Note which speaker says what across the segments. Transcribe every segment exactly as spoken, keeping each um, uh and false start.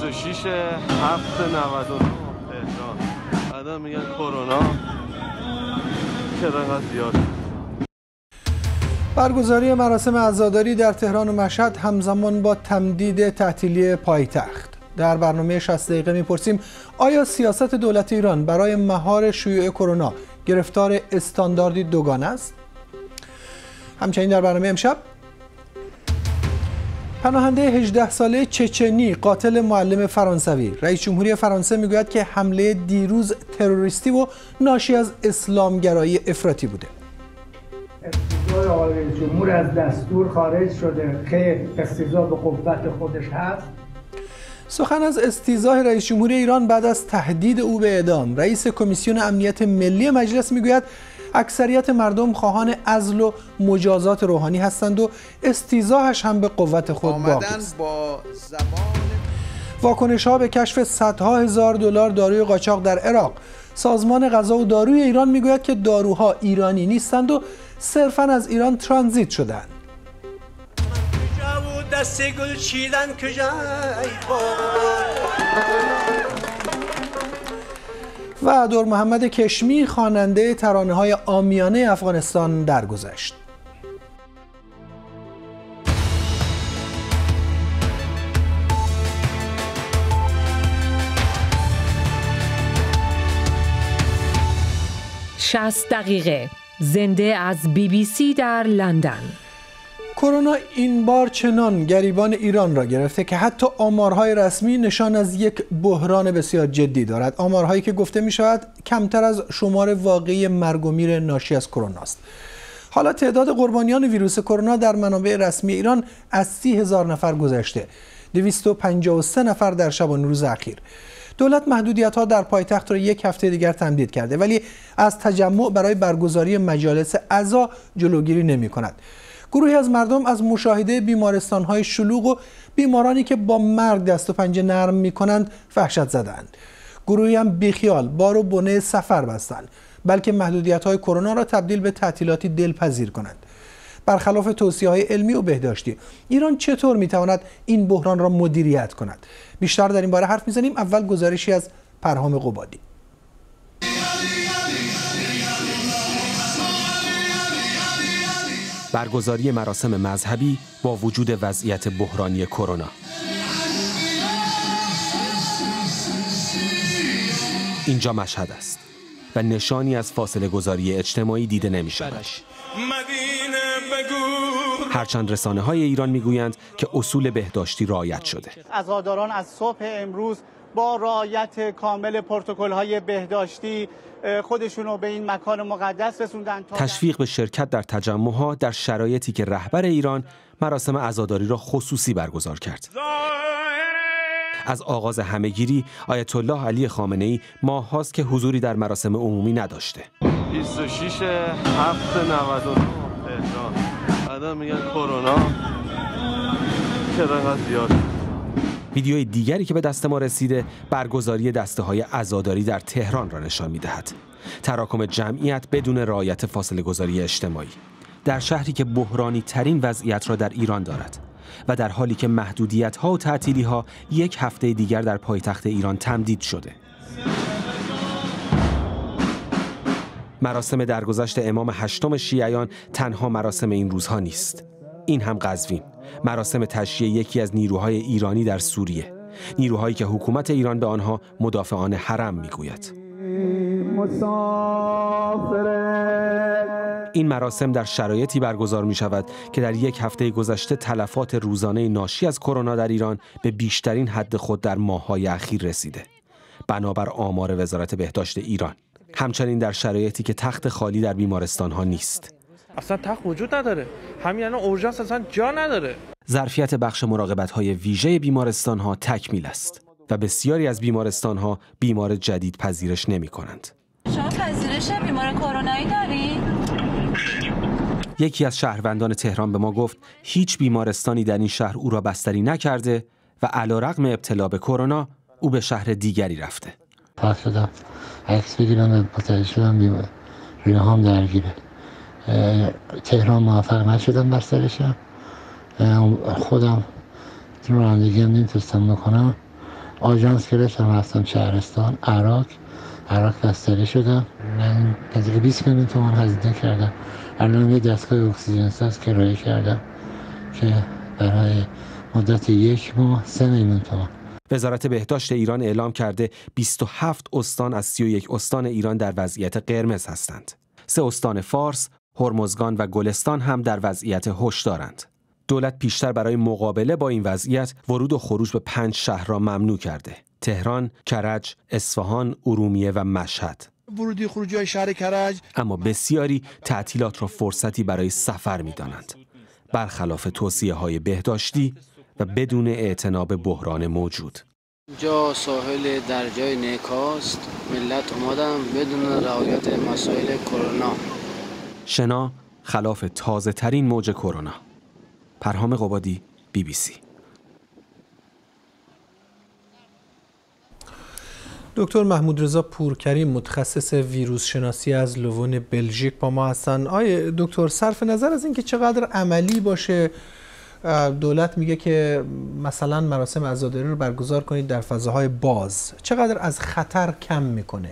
Speaker 1: و شش هفت نود و نه تهران. بعدا میگن کرونا چرا انقدر زیاد.
Speaker 2: برگزاری مراسم عزاداری در تهران و مشهد همزمان با تمدید تعطیلی پایتخت. در برنامه شصت دقیقه میپرسیم آیا سیاست دولت ایران برای مهار شیوع کرونا گرفتار استانداردی دوگانه است؟ همچنین در برنامه امشب پناهنده هجده ساله چچنی قاتل معلم فرانسوی. رئیس جمهوری فرانسه میگوید که حمله دیروز تروریستی و ناشی از اسلامگرایی افراطی بوده.
Speaker 3: اقتضای آقای رئیس جمهور از دستور خارج شده که اقتضا به قوت خودش هست.
Speaker 2: سخن از استیضاح رئیس جمهوری ایران بعد از تهدید او به اعدام. رئیس کمیسیون امنیت ملی مجلس میگوید اکثریت مردم خواهان عزل و مجازات روحانی هستند و استیضاحش هم به قوت خود باقی است. با زبان... واکنش ها به کشف صدها هزار دلار داروی قاچاق در عراق. سازمان غذا و داروی ایران میگوید که داروها ایرانی نیستند و صرفاً از ایران ترانزیت شدند. و دور محمد کشمی خواننده ترانه‌های عامیانه افغانستان درگذشت.
Speaker 4: شصت دقیقه زنده از بی بی سی در لندن.
Speaker 2: کرونا این بار چنان گریبان ایران را گرفته که حتی آمارهای رسمی نشان از یک بحران بسیار جدی دارد. آمارهایی که گفته می شود کمتر از شمار واقعی مرگ و میر ناشی از کرونا است. حالا تعداد قربانیان ویروس کرونا در منابع رسمی ایران از سی هزار نفر گذشته. دویست و پنجاه و سه نفر در شبانه روز اخیر. دولت محدودیت‌ها در پایتخت را یک هفته دیگر تمدید کرده ولی از تجمع برای برگزاری مجالس عزا جلوگیری نمی‌کند. گروهی از مردم از مشاهده بیمارستان‌های شلوغ و بیمارانی که با مرگ دست و پنجه نرم می‌کنند وحشت زدند. گروهی هم بیخیال بار و بنه سفر بستند بلکه محدودیت‌های کرونا را تبدیل به تعطیلاتی دلپذیر کنند. برخلاف توصیه‌های علمی و بهداشتی، ایران چطور می‌تواند این بحران را مدیریت کند؟ بیشتر در این باره حرف می‌زنیم. اول گزارشی از پرهام قبادی.
Speaker 5: برگزاری مراسم مذهبی با وجود وضعیت بحرانی کرونا. اینجا مشهد است و نشانی از فاصله گذاری اجتماعی دیده نمی شود. هرچند رسانه های ایران می گویند که اصول بهداشتی رعایت شده.
Speaker 6: عزاداران از صبح امروز با رعایت کامل پروتکل‌های بهداشتی خودشونو به این مکان مقدس رسوندن.
Speaker 5: تشویق به شرکت در تجمع‌ها در شرایطی که رهبر ایران مراسم عزاداری را خصوصی برگزار کرد. از آغاز همهگیری آیت الله علی خامنه‌ای ماه هاست که حضوری در مراسم عمومی نداشته.
Speaker 1: بیست و شش هفت نود و نه تهران. بعدا میگن کرونا چرا انقدر زیاد.
Speaker 5: ویدیوی دیگری که به دست ما رسیده برگزاری دسته‌های عزاداری در تهران را نشان می‌دهد. تراکم جمعیت بدون رعایت فاصله گذاری اجتماعی در شهری که بحرانی ترین وضعیت را در ایران دارد و در حالی که محدودیت‌ها و تعطیلی‌ها یک هفته دیگر در پایتخت ایران تمدید شده. مراسم درگذشت امام هشتم شیعیان تنها مراسم این روزها نیست. این هم قزوین، مراسم تشییع یکی از نیروهای ایرانی در سوریه، نیروهایی که حکومت ایران به آنها مدافعان حرم میگوید. این مراسم در شرایطی برگزار می شود که در یک هفته گذشته تلفات روزانه ناشی از کرونا در ایران به بیشترین حد خود در ماه‌های اخیر رسیده، بنابر آمار وزارت بهداشت ایران. همچنین در شرایطی که تخت خالی در بیمارستان‌ها نیست.
Speaker 7: اصلا تخت وجود نداره. همین الان اورژانس اصلا جا نداره.
Speaker 5: ظرفیت بخش مراقبت‌های ویژه بیمارستان‌ها تکمیل است و بسیاری از بیمارستان‌ها بیمار جدید پذیرش نمی‌کنند.
Speaker 8: شما پذیرش بیمار کرونایی دارید؟
Speaker 5: یکی از شهروندان تهران به ما گفت هیچ بیمارستانی در این شهر او را بستری نکرده و علیرغم ابتلا به کرونا او به شهر دیگری رفته.
Speaker 9: پس شدم عکس بگیرم متوجه شدم بیمار ریه هم درگیره. تهران موفق نشدم بسترشم، خودم رانندگی هم نمیتونستم بکنم، آژانس گرفتم رفتم شهرستان عراق عراق بستری شدم. من نزدیک بیست میلیون تومان هزینه کردم. الان یه دستگاه اکسیژن ساز کرایه کردم که برای مدت یک ماه سه میلیون تومان.
Speaker 5: وزارت بهداشت ایران اعلام کرده بیست و هفت استان از سی و یک استان ایران در وضعیت قرمز هستند. سه استان فارس، هرمزگان و گلستان هم در وضعیت هشدارند. دولت پیشتر برای مقابله با این وضعیت ورود و خروج به پنج شهر را ممنوع کرده: تهران، کرج، اصفهان، ارومیه و مشهد.
Speaker 10: ورودی خروجی های شهر کرج.
Speaker 5: اما بسیاری تعطیلات را فرصتی برای سفر می‌دانند، برخلاف توصیه‌های بهداشتی و بدون اعتنا به بحران موجود.
Speaker 11: جا ساحل در جای نیکاست، ملت اومدن بدون رعایت مسائل کرونا.
Speaker 5: شنا خلاف تازه ترین موج کرونا. پرهام قبادی، بی بی سی.
Speaker 2: دکتر محمود رضا پورکریم متخصص ویروس شناسی از لوون بلژیک با ما هستن. آیه دکتر، صرف نظر از اینکه چقدر عملی باشه، دولت میگه که مثلا مراسم عزاداری رو برگزار کنید در فضاهای باز، چقدر از خطر کم میکنه؟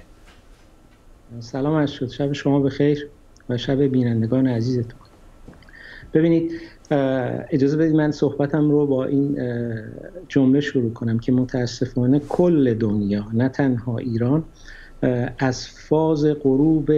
Speaker 12: سلام عرض شد، شب شما بخیر و شب بینندگان عزیزتون. ببینید، اجازه بدید من صحبتم رو با این جمله شروع کنم که متاسفانه کل دنیا، نه تنها ایران، از فاز غروب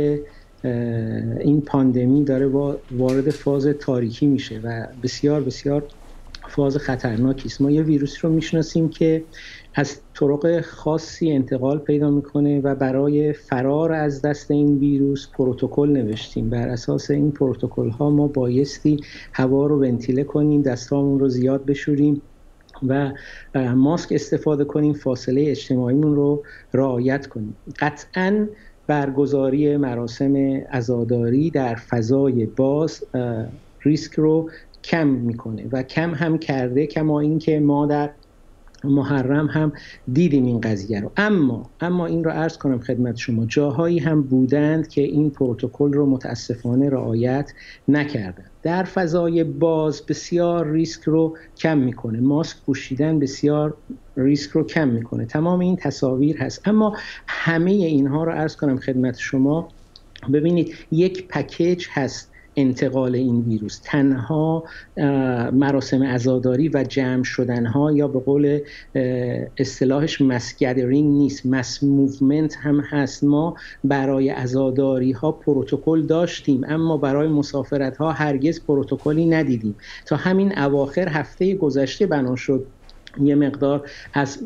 Speaker 12: این پاندمی داره وارد فاز تاریکی میشه و بسیار بسیار فاز خطرناکی است. ما یه ویروس رو میشناسیم که از طرق خاصی انتقال پیدا میکنه و برای فرار از دست این ویروس پروتکل نوشتیم. بر اساس این پروتکل ها ما بایستی هوا رو ونتیله کنیم، دستامون رو زیاد بشوریم و ماسک استفاده کنیم، فاصله اجتماعیمون رو رعایت کنیم. قطعاً برگزاری مراسم عزاداری در فضای باز ریسک رو کم میکنه و کم هم کرده، کما این که ما در محرم هم دیدیم این قضیه رو. اما اما این رو عرض کنم خدمت شما، جاهایی هم بودند که این پروتکل رو متاسفانه رعایت نکردند. در فضای باز بسیار ریسک رو کم میکنه، ماسک پوشیدن بسیار ریسک رو کم میکنه. تمام این تصاویر هست. اما همه اینها رو عرض کنم خدمت شما، ببینید یک پکیج هست انتقال این ویروس. تنها مراسم عزاداری و جمع شدنها یا به قول اصطلاحش مس گدرینگ نیست، مس موومنت هم هست. ما برای عزاداری ها پروتکل داشتیم اما برای مسافرت ها هرگز پروتکلی ندیدیم. تا همین اواخر هفته گذشته بنا شد یه مقدار از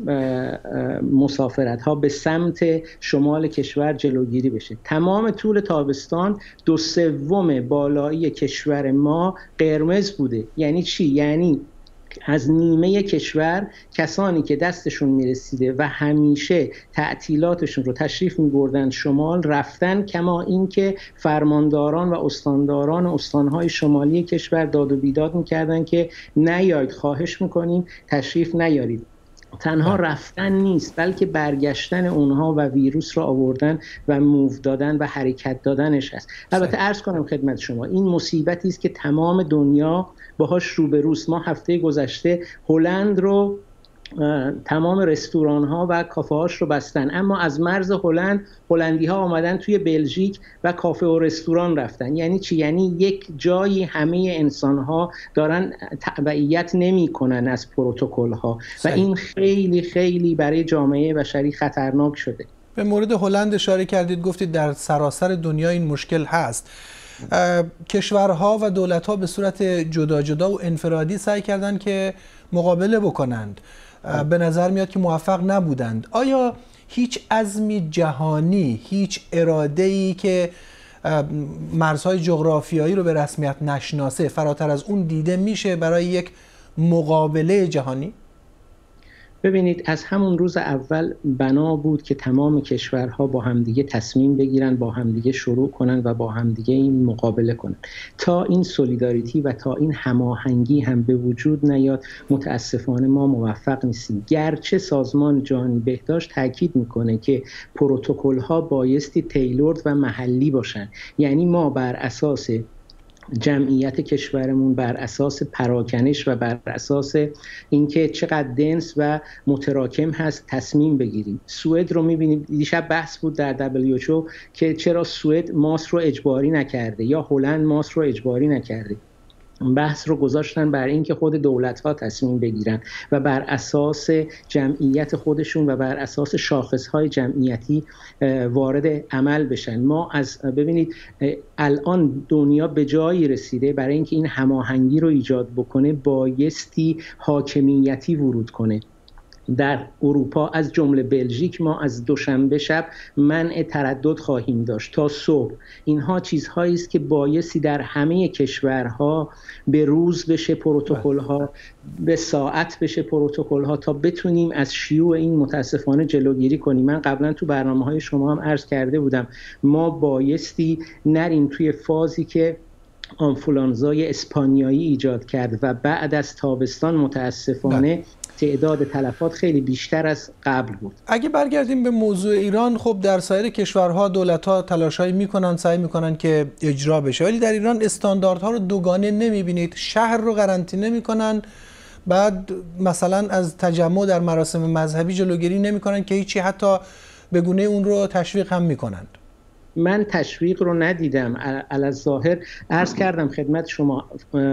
Speaker 12: مسافرت ها به سمت شمال کشور جلوگیری بشه. تمام طول تابستان دو سوم بالایی کشور ما قرمز بوده. یعنی چی؟ یعنی از نیمه کشور کسانی که دستشون میرسیده و همیشه تعطیلاتشون رو تشریف میبردن شمال رفتن، کما اینکه فرمانداران و استانداران استانهای شمالی کشور داد و بیداد میکردن که نیایید، خواهش میکنیم تشریف نیارید. تنها رفتن نیست بلکه برگشتن اونها و ویروس را آوردن و موو دادن و حرکت دادنش هست. البته عرض کنم خدمت شما این مصیبتی است که تمام دنیا باهاش روبروست. ما هفته گذشته هلند رو تمام رستوران ها و کافه هاش رو بستن، اما از مرز هلند هلندی ها آمدن توی بلژیک و کافه و رستوران رفتن. یعنی چی؟ یعنی یک جایی همه انسان ها دارن تبعیت نمی کنن از پروتکل ها و این خیلی خیلی برای جامعه بشری خطرناک شده.
Speaker 2: به مورد هلند اشاره کردید، گفتید در سراسر دنیا این مشکل هست. کشورها و دولت‌ها به صورت جدا جدا و انفرادی سعی کردند که مقابله بکنند. به نظر میاد که موفق نبودند. آیا هیچ عزمی جهانی، هیچ اراده‌ای که مرزهای جغرافیایی رو به رسمیت نشناسه فراتر از اون دیده میشه برای یک مقابله جهانی؟
Speaker 12: ببینید، از همون روز اول بنا بود که تمام کشورها با همدیگه تصمیم بگیرن، با همدیگه شروع کنن و با همدیگه این مقابله کنن. تا این سولیداریتی و تا این هماهنگی هم به وجود نیاد متاسفانه ما موفق نیستیم. گرچه سازمان جهانی بهداشت تاکید میکنه که پروتکل ها بایستی تیلورد و محلی باشن، یعنی ما بر اساس جمعیت کشورمون بر اساس پراکنش و بر اساس اینکه چقدر دنس و متراکم هست تصمیم بگیریم. سوئد رو می‌بینیم، دیشب بحث بود در دبلیو اچ او که چرا سوئد ماسک رو اجباری نکرده یا هلند ماسک رو اجباری نکرده. بحث رو گذاشتن بر این که خود دولت‌ها تصمیم بگیرن و بر اساس جمعیت خودشون و بر اساس شاخص‌های جمعیتی وارد عمل بشن. ما از ببینید الان دنیا به جایی رسیده برای اینکه این هماهنگی رو ایجاد بکنه بایستی حاکمیتی ورود کنه. در اروپا از جمله بلژیک ما از دوشنبه شب منع تردد خواهیم داشت تا صبح. اینها چیزهایی است که بایستی در همه کشورها به روز بشه پروتکل‌ها، به ساعت بشه پروتکل‌ها تا بتونیم از شیوع این متاسفانه جلوگیری کنیم. من قبلا تو برنامه‌های شما هم عرض کرده بودم ما بایستی نریم توی فازی که آنفولانزای اسپانیایی ایجاد کرد و بعد از تابستان متاسفانه نه. تعداد تلفات خیلی بیشتر از قبل بود.
Speaker 2: اگه برگردیم به موضوع ایران، خب در سایر کشورها دولت‌ها تلاشایی میکنن، سعی میکنن که اجرا بشه، ولی در ایران استانداردها رو دوگانه نمیبینید. شهر رو قرنطینه میکنن، بعد مثلا از تجمع در مراسم مذهبی جلوگیری نمیکنن که هیچی، حتی به گونه اون رو تشویق هم میکنند.
Speaker 12: من تشویق رو ندیدم. علی‌الظاهر عرض کردم خدمت شما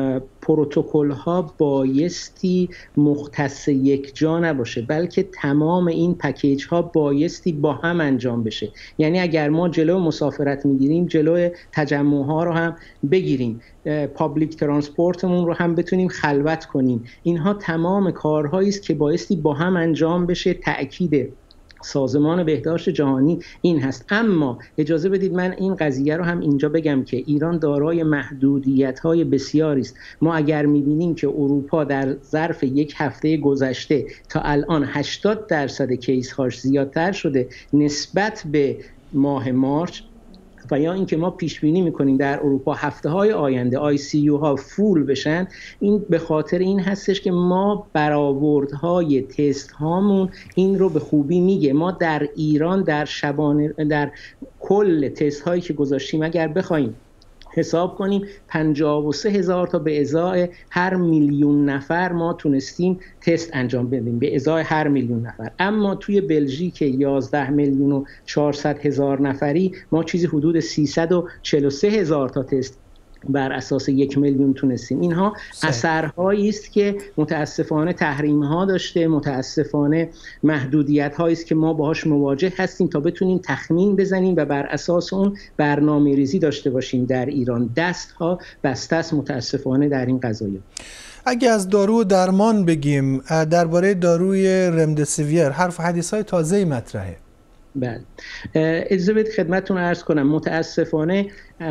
Speaker 12: پروتکل ها بایستی مختص یک جا نباشه، بلکه تمام این پکیج ها بایستی با هم انجام بشه. یعنی اگر ما جلو مسافرت میگیریم جلو تجمع ها رو هم بگیریم، پابلیک ترانسپورتمون رو هم بتونیم خلوت کنیم. اینها تمام کارهایی است که بایستی با هم انجام بشه. تأکید سازمان بهداشت جهانی این هست. اما اجازه بدید من این قضیه رو هم اینجا بگم که ایران دارای محدودیت‌های بسیاری است. ما اگر می‌بینیم که اروپا در ظرف یک هفته گذشته تا الان هشتاد درصد کیس‌هاش زیادتر شده نسبت به ماه مارس، و یا اینکه ما پیش بینی میکنیم در اروپا هفته های آینده آی سی یو ها فول بشن، این به خاطر این هستش که ما برآوردهای تست هامون این رو به خوبی میگه. ما در ایران در شبانه در کل تست هایی که گذاشتیم اگر بخوایم حساب کنیم پنجاه و سه هزار تا به ازای هر میلیون نفر ما تونستیم تست انجام بدیم، به ازای هر میلیون نفر. اما توی بلژیک یازده میلیون و چهارصد هزار نفری ما چیزی حدود سیصد و چهل و سه هزار تا تست بر اساس یک میلیون تونستیم. اینها اثرهایی است که متاسفانه تحریم ها داشته، متاسفانه محدودیت هایی است که ما باهاش مواجه هستیم تا بتونیم تخمین بزنیم و بر اساس اون برنامه ریزی داشته باشیم. در ایران دست ها بسته است متاسفانه در این قضایا.
Speaker 2: اگه از دارو و درمان بگیم، درباره داروی رمدسیویر حرف و حدیث های تازه‌ای مطرحه.
Speaker 12: بله، اجازه بدید خدمتتون عرض کنم متاسفانه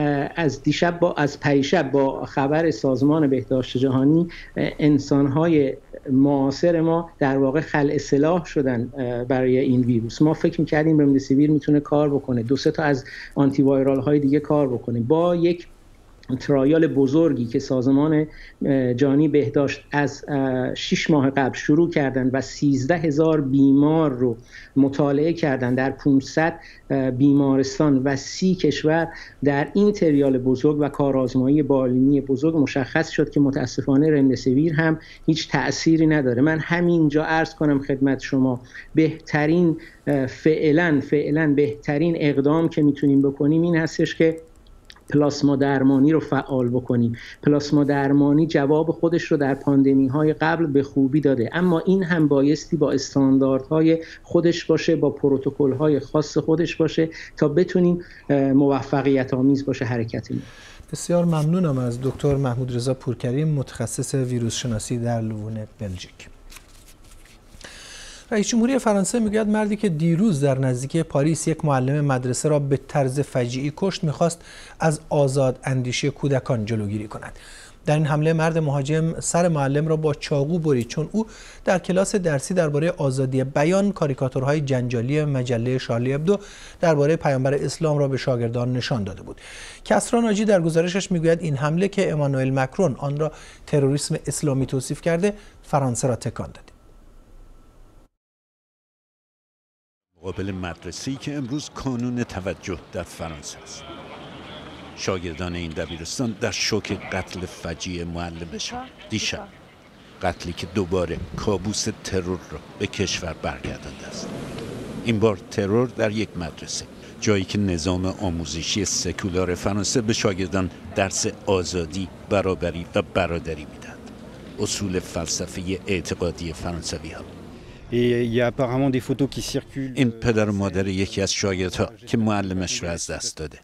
Speaker 12: از دیشب با از پریشب با خبر سازمان بهداشت جهانی انسان‌های معاصر ما در واقع خلع سلاح شدن برای این ویروس. ما فکر می‌کردیم رمدسیویر میتونه کار بکنه، دو سه تا از آنتی وایرال های دیگه کار بکنه. با یک ترایال بزرگی که سازمان جهانی بهداشت از شش ماه قبل شروع کردن و سیزده هزار بیمار رو مطالعه کردن در پانصد بیمارستان و سی کشور، در این تریال بزرگ و کارآزمایی بالینی بزرگ مشخص شد که متاسفانه رمدسیویر هم هیچ تأثیری نداره. من همینجا عرض کنم خدمت شما بهترین فعلا فعلا بهترین اقدام که میتونیم بکنیم این هستش که پلاسما درمانی رو فعال بکنیم. پلاسما درمانی جواب خودش رو در پاندمی های قبل به خوبی داده، اما این هم بایستی با استانداردهای خودش باشه، با پروتکل های خاص خودش باشه تا بتونیم موفقیت آمیز باشه حرکتمون.
Speaker 2: بسیار ممنونم از دکتر محمود رضا پورکریم، متخصص ویروس شناسی در لوون بلژیک. رئیس جمهوری فرانسه میگوید مردی که دیروز در نزدیکی پاریس یک معلم مدرسه را به طرز فجیعی کشت میخواست از آزاد اندیشی کودکان جلوگیری کند. در این حمله مرد مهاجم سر معلم را با چاقو برید چون او در کلاس درسی درباره آزادی بیان کاریکاتورهای جنجالی مجله شارلی ابدو درباره پیامبر اسلام را به شاگردان نشان داده بود. کسری ناجی در گزارشش میگوید این حمله که امانوئل مکرون آن را تروریسم اسلامی توصیف کرده فرانسه را تکان داده.
Speaker 13: مقابل مدرسه‌ای که امروز کانون توجه در فرانسه است. شاگردان این دبیرستان در شوک قتل فجیع معلمشان دیشب، قتلی که دوباره کابوس ترور را به کشور برگردانده است. این بار ترور در یک مدرسه، جایی که نظام آموزشی سکولار فرانسه به شاگردان درس آزادی، برابری و برادری میدهد. اصول فلسفی اعتقادی فرانسوی ها. این پدر و مادر یکی از شاگردها که معلمش را از دست داده.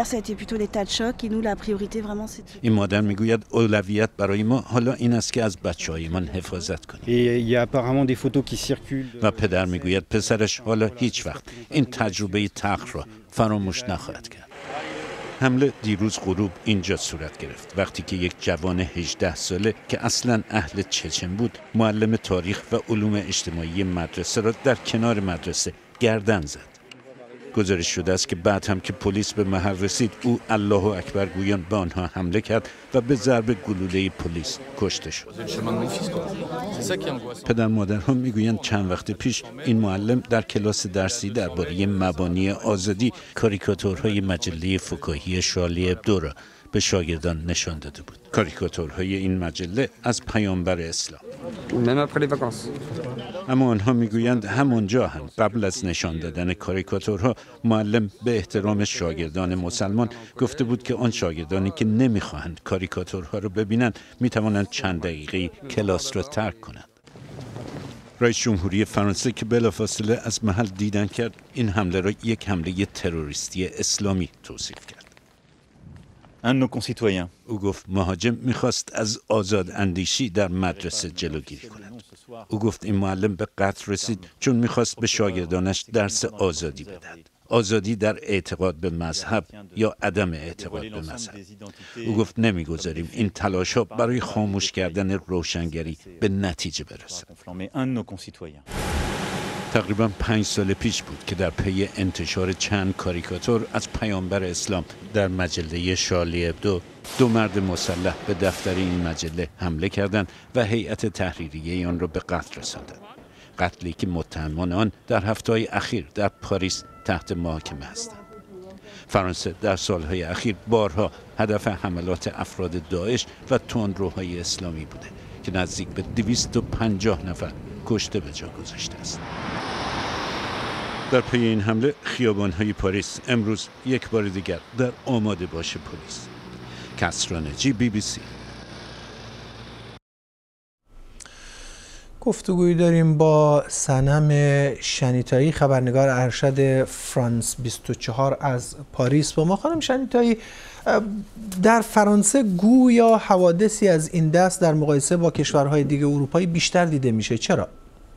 Speaker 13: این مادر میگوید اولویت برای ما حالا این است که از بچه‌هایمان حفاظت کنیم. و پدر میگوید پسرش حالا هیچ وقت این تجربه تلخ را فراموش نخواهد کرد. حمله دیروز غروب اینجا صورت گرفت، وقتی که یک جوان هجده ساله که اصلاً اهل چچن بود، معلم تاریخ و علوم اجتماعی مدرسه را در کنار مدرسه گردن زد. گزارش شده است که بعد هم که پلیس به محل رسید، او الله اکبر گویان به آنها حمله کرد و به ضرب گلوله پلیس کشته شد. پدر مادرها میگویند چند وقت پیش این معلم در کلاس درسی درباره مبانی آزادی کاریکاتورهای مجله فکاهی شارلی ابدو را به شاگردان نشان داده بود. کاریکاتورهای این مجله از پیامبر اسلام. اما آنها میگویند همونجا هم قبل از نشان دادن کاریکاتورها، معلم به احترام شاگردان مسلمان گفته بود که آن شاگردانی که نمیخواهند کاریکاتورها را ببینند میتوانند چند دقیقه کلاس را ترک کنند. رئیس جمهوری فرانسه که بلافاصله از محل دیدن کرد، این حمله را یک حمله تروریستی اسلامی توصیف کرد. او گفت مهاجم میخواست از آزاد اندیشی در مدرسه جلوگیری کند. او گفت این معلم به قتل رسید چون میخواست به شاگردانش درس آزادی بدهد. آزادی در اعتقاد به مذهب یا عدم اعتقاد به مذهب. او گفت نمیگذاریم این تلاش‌ها برای خاموش کردن روشنگری به نتیجه برسد. تقریباً پنج سال پیش بود که در پی انتشار چند کاریکاتور از پیامبر اسلام در مجله شارلی ابدو، دو مرد مسلح به دفتر این مجله حمله کردند و هیئت تحریریه آن را به قتل رساندند. قتلی که متهمان آن در هفته‌های اخیر در پاریس تحت محاکمه هستند. فرانسه در سالهای اخیر بارها هدف حملات افراد داعش و تندروهای اسلامی بوده که نزدیک به دویست و پنجاه نفر کشته به جا گذاشته است. در پی این حمله خیابان‌های پاریس امروز یک بار دیگر در آماده باش پلیس. کسرانجی، بی بی سی.
Speaker 2: گفتگویی داریم با صنم شنیتایی، خبرنگار ارشد فرانس بیست و چهار از پاریس. با ما خانم شنیتایی، در فرانسه گویا حوادثی از این دست در مقایسه با کشورهای دیگه اروپایی بیشتر دیده میشه. چرا؟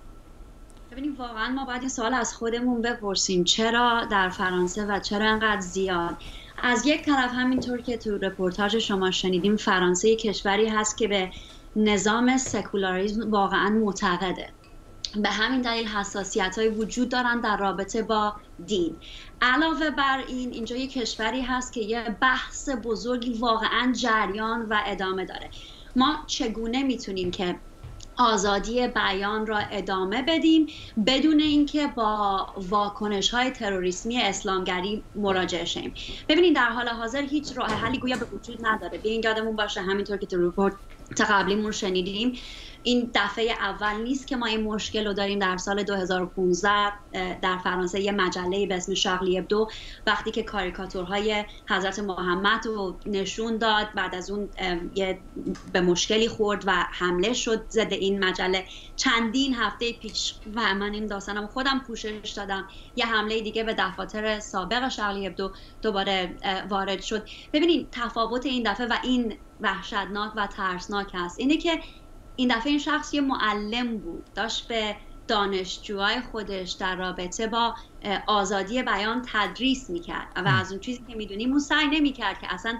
Speaker 14: ببینیم واقعا ما باید این سوال از خودمون بپرسیم چرا در فرانسه و چرا انقدر زیاد. از یک طرف همینطور که تو رپورتاج شما شنیدیم، فرانسه کشوری هست که به نظام سکولاریسم واقعا معتقده. به همین دلیل حساسیت‌های وجود دارن در رابطه با دین. علاوه بر این، اینجا یک کشوری هست که یه بحث بزرگی واقعا جریان و ادامه داره. ما چگونه میتونیم که آزادی بیان را ادامه بدیم بدون اینکه با واکنش‌های تروریسمی اسلامگری مواجه شیم؟ ببینید در حال حاضر هیچ راه حلی گویا به وجود نداره. بیاین یادمون باشه همینطور که تو رپورت قبلیمون شنیدیم، این دفعه اول نیست که ما این مشکل رو داریم. در سال دو هزار و پانزده در فرانسه یه مجله به اسم شارلی ابدو وقتی که کاریکاتورهای حضرت محمد رو نشون داد، بعد از اون یه به مشکلی خورد و حمله شد ضد این مجله. چندین هفته پیش و من این داستانم خودم پوشش دادم، یه حمله دیگه به دفاتر سابق شارلی ابدو دوباره وارد شد. ببینید تفاوت این دفعه و این وحشتناک و ترسناک هست اینه که این دفعه این شخص یه معلم بود، داشت به دانشجوهای خودش در رابطه با آزادی بیان تدریس میکرد و از اون چیزی که میدونیم اون سعی نمیکرد که اصلا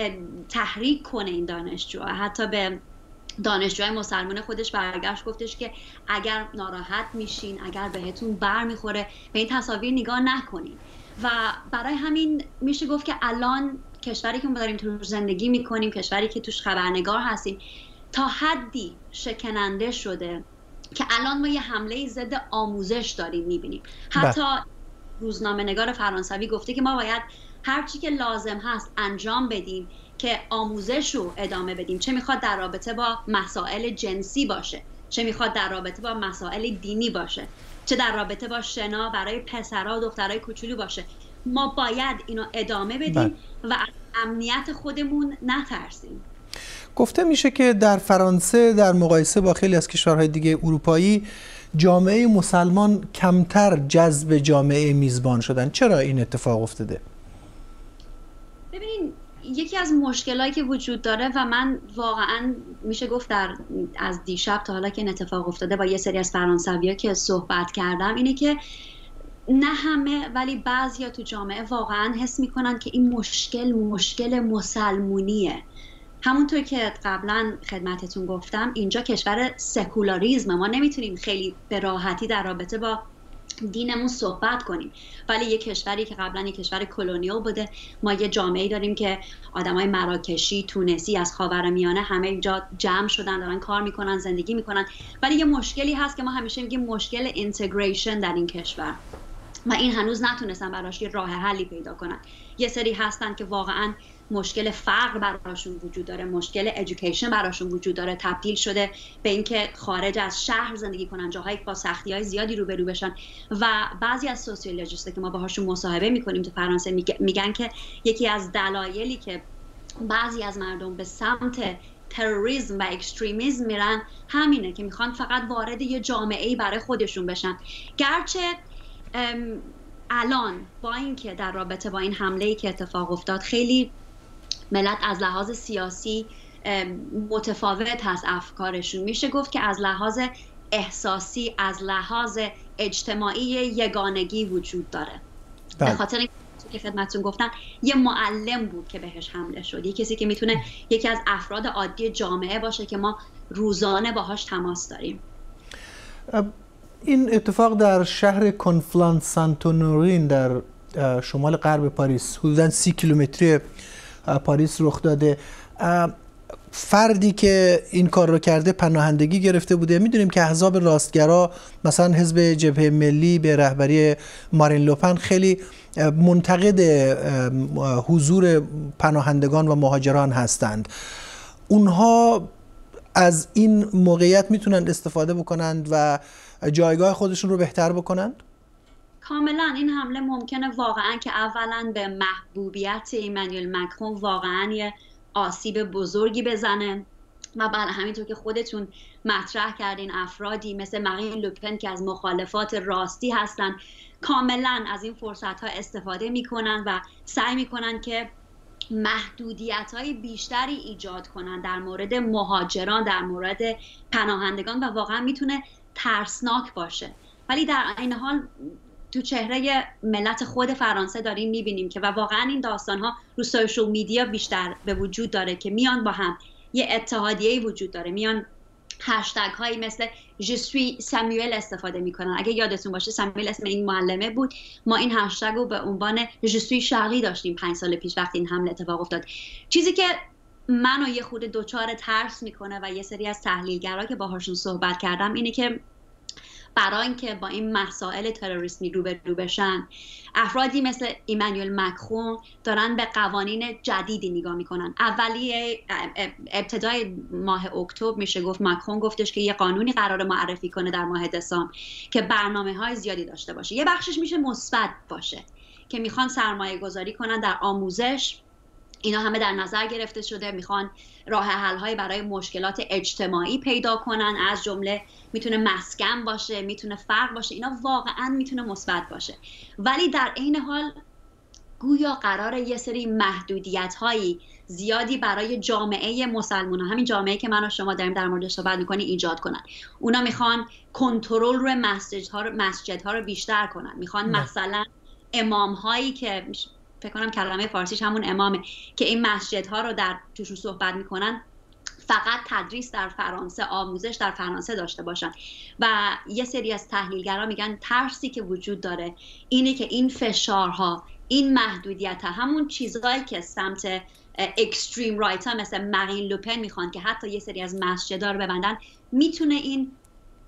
Speaker 14: تحریک کنه این دانشجوها. حتی به دانشجوهای مسلمان خودش برگشت گفتش که اگر ناراحت میشین، اگر بهتون بر میخوره، به این تصاویر نگاه نکنین. و برای همین میشه گفت که الان کشوری که ما داریم توش زندگی میکنیم، کشوری که توش خبرنگار هستیم، تا حدی شکننده شده که الان ما یه حمله ضد آموزش داریم میبینیم. حتی روزنامه نگار فرانسوی گفته که ما باید هر چی که لازم هست انجام بدیم که آموزش رو ادامه بدیم، چه میخواد در رابطه با مسائل جنسی باشه، چه میخواد در رابطه با مسائل دینی باشه، چه در رابطه با شنا برای پسرها و دخترای کوچولو باشه. ما باید اینو ادامه بدیم و از امنیت خودمون نترسیم.
Speaker 2: گفته میشه که در فرانسه در مقایسه با خیلی از کشورهای دیگه اروپایی جامعه مسلمان کمتر جذب جامعه میزبان شدن. چرا این اتفاق افتاده؟
Speaker 14: ببینین، یکی از مشکلایی که وجود داره و من واقعا میشه گفت در از دیشب تا حالا که این اتفاق افتاده با یه سری از فرانسوی‌ها که صحبت کردم اینه که نه همه ولی بعضیا تو جامعه واقعا حس میکنن که این مشکل مشکل مسلمونیه. همونطور که قبلا خدمتتون گفتم اینجا کشور سکولاریزم، ما نمیتونیم خیلی به راحتی در رابطه با دینمون صحبت کنیم، ولی یه کشوری که قبلا یه کشور کلونیال بوده، ما یه جامعه‌ای داریم که آدمای مراکشی، تونسی از خاورمیانه همه اینجا جمع شدن، دارن کار میکنن، زندگی میکنن، ولی یه مشکلی هست که ما همیشه میگیم مشکل اینتگریشن در این کشور و این هنوز نتونستن براش یه راه حلی پیدا کنن. یه سری هستن که واقعا مشکل فقر براشون وجود داره، مشکل ادویکیشن براشون وجود داره، تبدیل شده به اینکه خارج از شهر زندگی کنن، جاهایی با سختی‌های زیادی روبرو بشن. و بعضی از سوسیولوژیست‌ها که ما باهاشون مصاحبه می‌کنیم تو فرانسه میگن که یکی از دلایلی که بعضی از مردم به سمت تروریسم و اکستریمیسم میرن همینه که میخوان فقط وارد یه جامعه‌ای برای خودشون بشن. گرچه الان با اینکه در رابطه با این حمله‌ای که اتفاق افتاد خیلی ملت از لحاظ سیاسی متفاوت هست افکارشون، میشه گفت که از لحاظ احساسی، از لحاظ اجتماعی یگانگی وجود داره. به خاطر که خدمتتون گفتن یه معلم بود که بهش حمله شد، یه کسی که میتونه یکی از افراد عادی جامعه باشه که ما روزانه باهاش تماس داریم.
Speaker 2: این اتفاق در شهر کنفلان سانتونورین در شمال غرب پاریس، حدوداً سی کیلومتری پاریس رخ داده. فردی که این کار رو کرده پناهندگی گرفته بوده. میدونیم که احزاب راستگرا مثلا حزب جبهه ملی به رهبری مارین لوپن خیلی منتقد حضور پناهندگان و مهاجران هستند. اونها از این موقعیت میتونن استفاده بکنند و جایگاه خودشون رو بهتر بکنند؟
Speaker 14: کاملا این حمله ممکنه واقعا که اولا به محبوبیت ایمانوئل مکرون واقعا یه آسیب بزرگی بزنه و بله همینطور که خودتون مطرح کردین افرادی مثل مارین لوپن که از مخالفات راستی هستن کاملا از این فرصت ها استفاده میکنن و سعی میکنن که محدودیت های بیشتری ایجاد کنن در مورد مهاجران، در مورد پناهندگان و واقعا میتونه ترسناک باشه. ولی در این حال تو چهره ملت خود فرانسه داریم میبینیم که و واقعا این داستان ها رو سوشال میدیا بیشتر به وجود داره که میان با هم یه اتحادیه‌ای وجود داره، میان هشتگ هایی مثل Je suis ساموئل استفاده میکنن. اگه یادتون باشه ساموئل اسم این معلمه بود، ما این هشتگ رو به عنوان Je suis شارلی داشتیم پنج سال پیش وقتی این حمله اتفاق افتاد. چیزی که منو یه خورده دوچار ترس میکنه و یه سری از تحلیلگرا که باهاشون صحبت کردم اینه که برای اینکه با این مسائل تروریسمی روبرو بشن افرادی مثل ایمانوئل مکرون دارن به قوانین جدیدی نگاه میکنن. اولیه ابتدای ماه اکتبر میشه گفت مکرون گفتش که یه قانونی قراره معرفی کنه در ماه دسامبر که برنامه های زیادی داشته باشه. یه بخشش میشه مثبت باشه که میخوان سرمایه گذاری کنن در آموزش، اینا همه در نظر گرفته شده، میخوان راه حل های برای مشکلات اجتماعی پیدا کنن، از جمله میتونه مسکن باشه، میتونه فقر باشه، اینا واقعا میتونه مثبت باشه. ولی در عین حال گویا قراره یه سری محدودیت هایی زیادی برای جامعه مسلمانان، همین جامعه که من و شما داریم در موردش صحبت میکنیم، ایجاد کنن. اونا میخوان کنترل روی مسجدها رو مسجدها رو بیشتر کنن، میخوان مثلا امام هایی که فکر کنم کلمه فارسیش همون امامه که این مسجدها رو در توشون صحبت میکنن فقط تدریس در فرانسه، آموزش در فرانسه داشته باشن. و یه سری از تحلیلگرا میگن ترسی که وجود داره اینه که این فشارها، این محدودیت ها، همون چیزهایی که سمت اکستریم رایت ها مثل مارین لوپن میخوان که حتی یه سری از مسجدها رو ببندن، میتونه این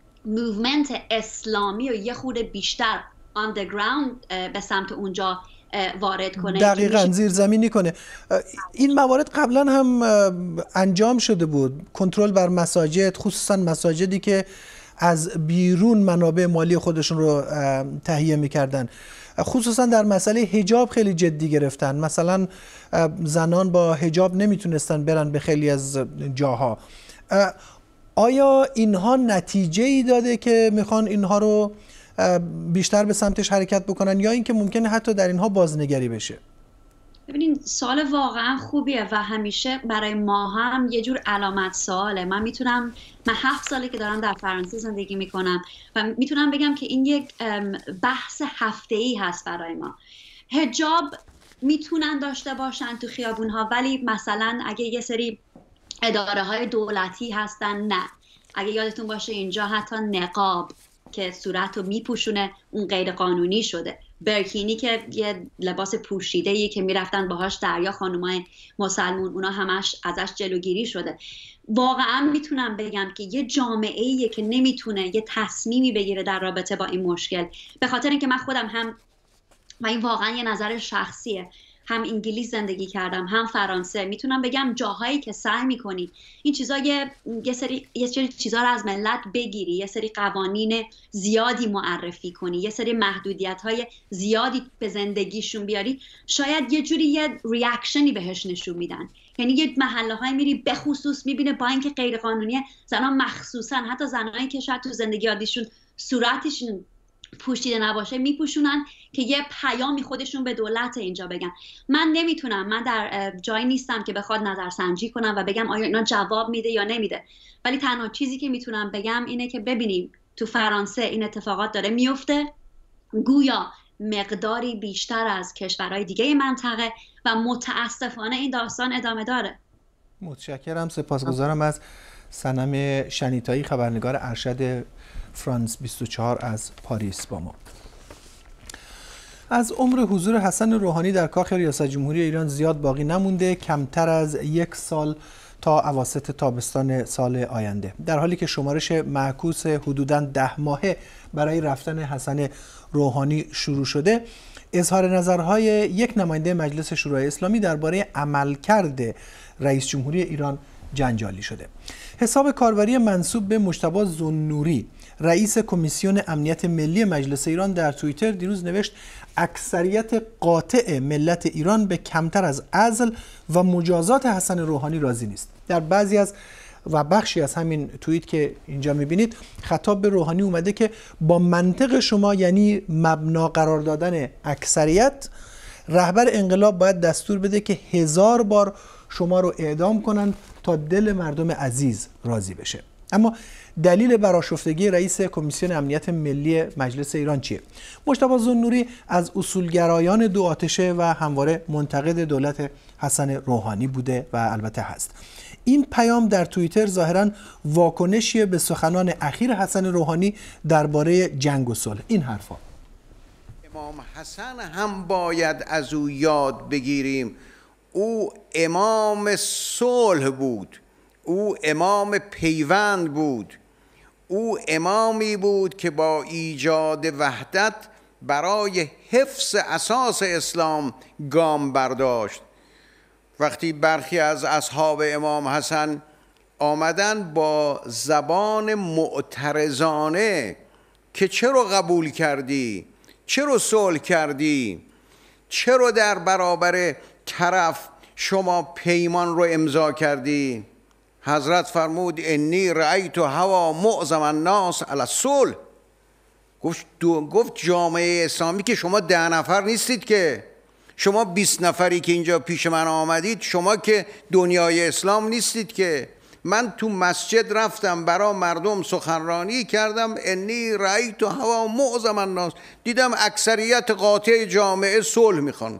Speaker 14: موومنت اسلامی رو یه خورده بیشتر آندرگراوند به سمت اونجا وارد کنه،
Speaker 2: دقیقاً زیرزمینی کنه. این موارد قبلا هم انجام شده بود، کنترل بر مساجد، خصوصا مساجدی که از بیرون منابع مالی خودشون رو تهیه میکردن، خصوصا در مسئله حجاب خیلی جدی گرفتن. مثلا زنان با حجاب نمیتونستن برن به خیلی از جاها. آیا اینها نتیجه ای داده که میخوان اینها رو بیشتر به سمتش حرکت بکنن، یا اینکه ممکنه حتی در اینها بازنگری بشه؟
Speaker 14: ببینین سوال واقعا خوبیه و همیشه برای ما هم یه جور علامت سواله. من میتونم من هفت ساله که دارم در فرانسه زندگی میکنم و میتونم بگم که این یک بحث هفته‌ای هست برای ما. حجاب میتونن داشته باشن تو خیابونها، ولی مثلا اگه یه سری اداره های دولتی هستن نه. اگه یادتون باشه اینجا حتی نقاب که صورت رو میپوشونه اون غیر قانونی شده. برکینی که یه لباس پوشیده‌ای که میرفتن باهاش دریا خانومای مسلمون، اونا همش ازش جلوگیری شده. واقعا میتونم بگم که یه جامعه‌ایه که نمیتونه یه تصمیمی بگیره در رابطه با این مشکل، به خاطر اینکه من خودم هم، و این واقعا یه نظر شخصیه، هم انگلیس زندگی کردم هم فرانسه، میتونم بگم جاهایی که سعی میکنی این چیزا یه, یه سری یه سری چیزا رو از ملت بگیری، یه سری قوانین زیادی معرفی کنی، یه سری محدودیت‌های زیادی به زندگیشون بیاری، شاید یه جوری یه ریاکشنی بهش نشون میدن. یعنی یه محله‌های میری به خصوص میبینه با اینکه غیر قانونیه، زنان مخصوصا حتی زنایی که شاید تو زندگی عادیشون صورتشون پوشیده نباشه میپوشونن که یه پیامی خودشون به دولت اینجا بگن. من نمیتونم، من در جایی نیستم که بخواد نظرسنجی کنم و بگم آیا اینا جواب میده یا نمیده، ولی تنها چیزی که میتونم بگم اینه که ببینیم تو فرانسه این اتفاقات داره میفته، گویا مقداری بیشتر از کشورهای دیگه منطقه، و متاسفانه این داستان ادامه داره.
Speaker 2: متشکرم، سپاسگزارم از صنم شنیتایی، خبرنگار ارشد فرانس بیست و چهار از پاریس با ما. از عمر حضور حسن روحانی در کاخ ریاست جمهوری ایران زیاد باقی نمونده، کمتر از یک سال تا اواسط تابستان سال آینده، در حالی که شمارش معکوس حدوداً ده ماهه برای رفتن حسن روحانی شروع شده. اظهار نظرهای یک نماینده مجلس شورای اسلامی درباره عملکرد رئیس جمهوری ایران جنجالی شده. حساب کاربری منسوب به مجتبی ذوالنوری، رئیس کمیسیون امنیت ملی مجلس ایران، در توییتر دیروز نوشت اکثریت قاطع ملت ایران به کمتر از عزل و مجازات حسن روحانی راضی نیست. در بعضی از و بخشی از همین توییت که اینجا میبینید خطاب به روحانی اومده که با منطق شما، یعنی مبنا قرار دادن اکثریت، رهبر انقلاب باید دستور بده که هزار بار شما رو اعدام کنن تا دل مردم عزیز راضی بشه. اما دلیل برآشفتگی رئیس کمیسیون امنیت ملی مجلس ایران چیه؟ مجتبی ذوالنوری از اصولگرایان دو آتشه و همواره منتقد دولت حسن روحانی بوده و البته هست. این پیام در توییتر ظاهراً واکنشی به سخنان اخیر حسن روحانی درباره جنگ و صلح. این حرفا
Speaker 15: امام حسن هم باید از او یاد بگیریم. او امام صلح بود، او امام پیوند بود، او امامی بود که با ایجاد وحدت برای حفظ اساس اسلام گام برداشت. وقتی برخی از اصحاب امام حسن آمدن با زبان معترضانه که چرا قبول کردی، چرا صلح کردی، چرا در برابر طرف شما پیمان رو امضا کردی، حضرت فرمود انی رأیت هوا معظم الناس علی الصلح. گفت گفت جامعه اسلامی که شما ده نفر نیستید، که شما بیست نفری که اینجا پیش من آمدید، شما که دنیای اسلام نیستید. که من تو مسجد رفتم برای مردم سخنرانی کردم، انی رأیت هوا معظم الناس، دیدم اکثریت قاطع جامعه صلح میخوان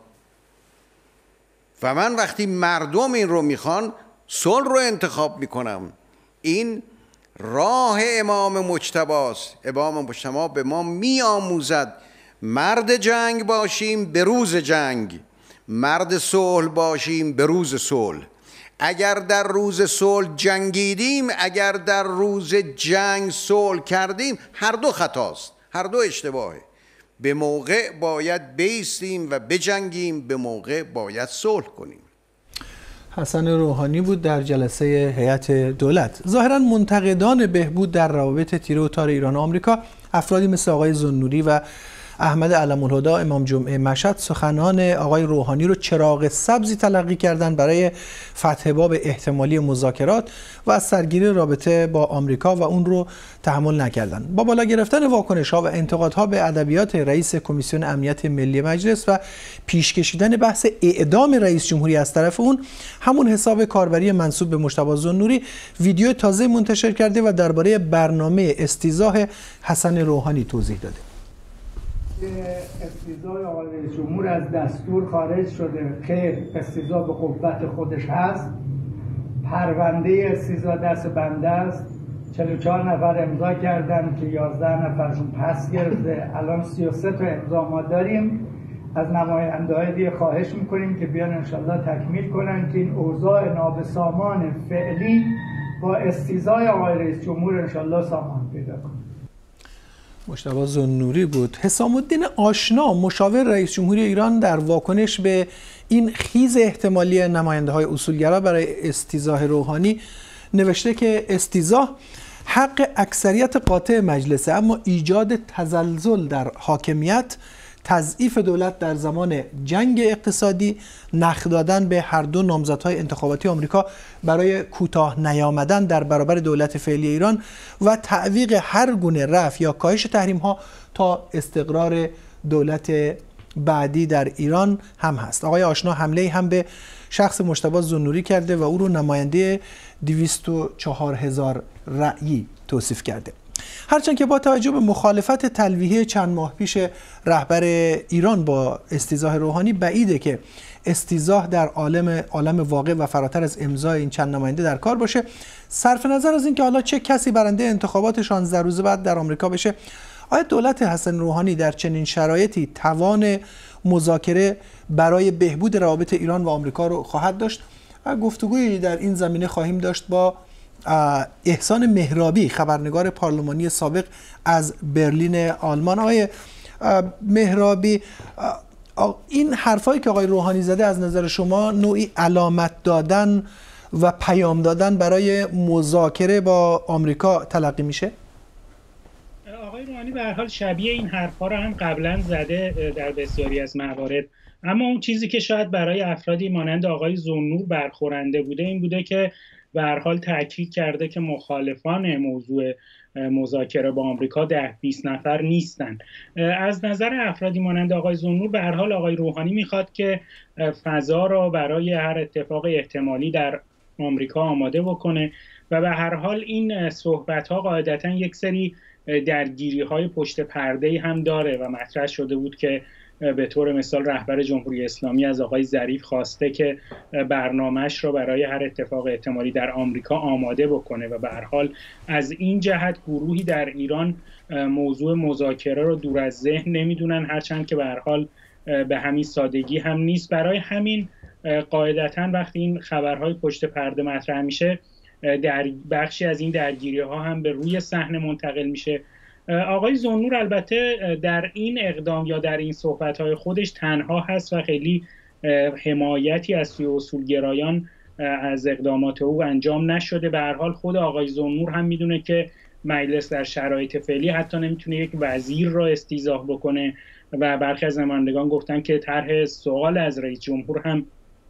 Speaker 15: و من وقتی مردم این رو میخوان صلح رو انتخاب میکنم. این راه امام مجتباست. امام مجتبی به ما میآموزد مرد جنگ باشیم به روز جنگ، مرد صلح باشیم به روز صلح. اگر در روز صلح جنگیدیم، اگر در روز جنگ صلح کردیم، هر دو خطاست، هر دو اشتباهه. به موقع باید بیستیم و بجنگیم، به موقع باید صلح کنیم.
Speaker 2: حسن روحانی بود در جلسه هیئت دولت. ظاهرا منتقدان بهبود در روابط تیره و تار ایران و آمریکا، افرادی مثل آقای زنوری و احمد علم‌الهدی امام جمعه مشهد، سخنان آقای روحانی رو چراغ سبزی تلقی کردند برای فتح باب احتمالی مذاکرات و از سرگیری رابطه با آمریکا و اون رو تحمل نکردند. با بالا گرفتن واکنش‌ها و انتقادها به ادبیات رئیس کمیسیون امنیت ملی مجلس و پیش کشیدن بحث اعدام رئیس جمهوری از طرف اون، همون حساب کاربری منسوب به مجتبی زنوری ویدیو تازه منتشر کرده و درباره برنامه استیضاح حسن روحانی توضیح داده.
Speaker 3: استیضاح آقای رئیس جمهور از دستور خارج شده. خیر، استیضاح به قوت خودش هست. پرونده استیضاح دست بنده است. چهل و چهار نفر امضا کردن که یازده نفرشون پس گرفته. الان سی و سه تا امضا ما داریم. از نماینده های دیگه خواهش میکنیم که بیان انشالله تکمیل کنن که این اوضاع نابسامان فعلی با استیضاح آقای رئیس جمهور انشالله سامان پیدا کنه.
Speaker 2: مجتبی زنوری بود. حسام الدین آشنا، مشاور رئیس جمهوری ایران، در واکنش به این خیز احتمالی نماینده های اصولگرا برای استیضاح روحانی نوشته که استیضاح حق اکثریت قاطع مجلسه، اما ایجاد تزلزل در حاکمیت، تضعیف دولت در زمان جنگ اقتصادی، نخ دادن به هر دو نامزدهای انتخاباتی آمریکا برای کوتاه نیامدن در برابر دولت فعلی ایران و تعویق هر گونه رفع یا کاهش تحریم ها تا استقرار دولت بعدی در ایران هم هست. آقای آشنا حمله هم به شخص مجتبی زنوری کرده و او رو نماینده دویست و چهار هزار رأیی توصیف کرده. هرچند که با توجه به مخالفت تلویحی چند ماه پیش رهبر ایران با استیضاح روحانی، بعیده که استیضاح در عالم عالم واقع و فراتر از امضای این چند نماینده در کار باشه. صرف نظر از اینکه حالا چه کسی برنده انتخابات شانزده روز بعد در آمریکا بشه، آیا دولت حسن روحانی در چنین شرایطی توان مذاکره برای بهبود روابط ایران و آمریکا رو خواهد داشت؟ گفتگویی در این زمینه خواهیم داشت با احسان مهرابی، خبرنگار پارلمانی سابق از برلین آلمان. آقای مهرابی، این حرفایی که آقای روحانی زده از نظر شما نوعی علامت دادن و پیام دادن برای مذاکره با آمریکا تلقی میشه؟
Speaker 16: آقای روحانی به هر حال شبیه این حرفا رو هم قبلا زده در بسیاری از موارد، اما اون چیزی که شاید برای افرادی مانند آقای زنور برخورنده بوده این بوده که به هر حال تاکید کرده که مخالفان موضوع مذاکره با آمریکا ده بیست نفر نیستن. از نظر افرادی مانند آقای زنور به هر حال آقای روحانی میخواد که فضا را برای هر اتفاق احتمالی در آمریکا آماده بکنه و به هر حال این صحبت ها قاعدتا یک سری درگیری های پشت پرده هم داره و مطرح شده بود که به طور مثال رهبر جمهوری اسلامی از آقای ظریف خواسته که برنامه‌اش را برای هر اتفاق احتمالی در آمریکا آماده بکنه و به هر حال از این جهت گروهی در ایران موضوع مذاکره رو دور از ذهن نمیدونن، هرچند که به هر حال به همین سادگی هم نیست. برای همین قاعدتاً وقتی این خبرهای پشت پرده مطرح میشه، در بخشی از این درگیری ها هم به روی صحنه منتقل میشه. آقای زنور البته در این اقدام یا در این صحبت‌های خودش تنها هست و خیلی حمایتی از سوی اصولگرایان از اقدامات او انجام نشده. به هر حال خود آقای زنور هم میدونه که مجلس در شرایط فعلی حتی نمیتونه یک وزیر را استیضاح بکنه و برخی از نمایندگان گفتن که طرح سوال از رئیس جمهور هم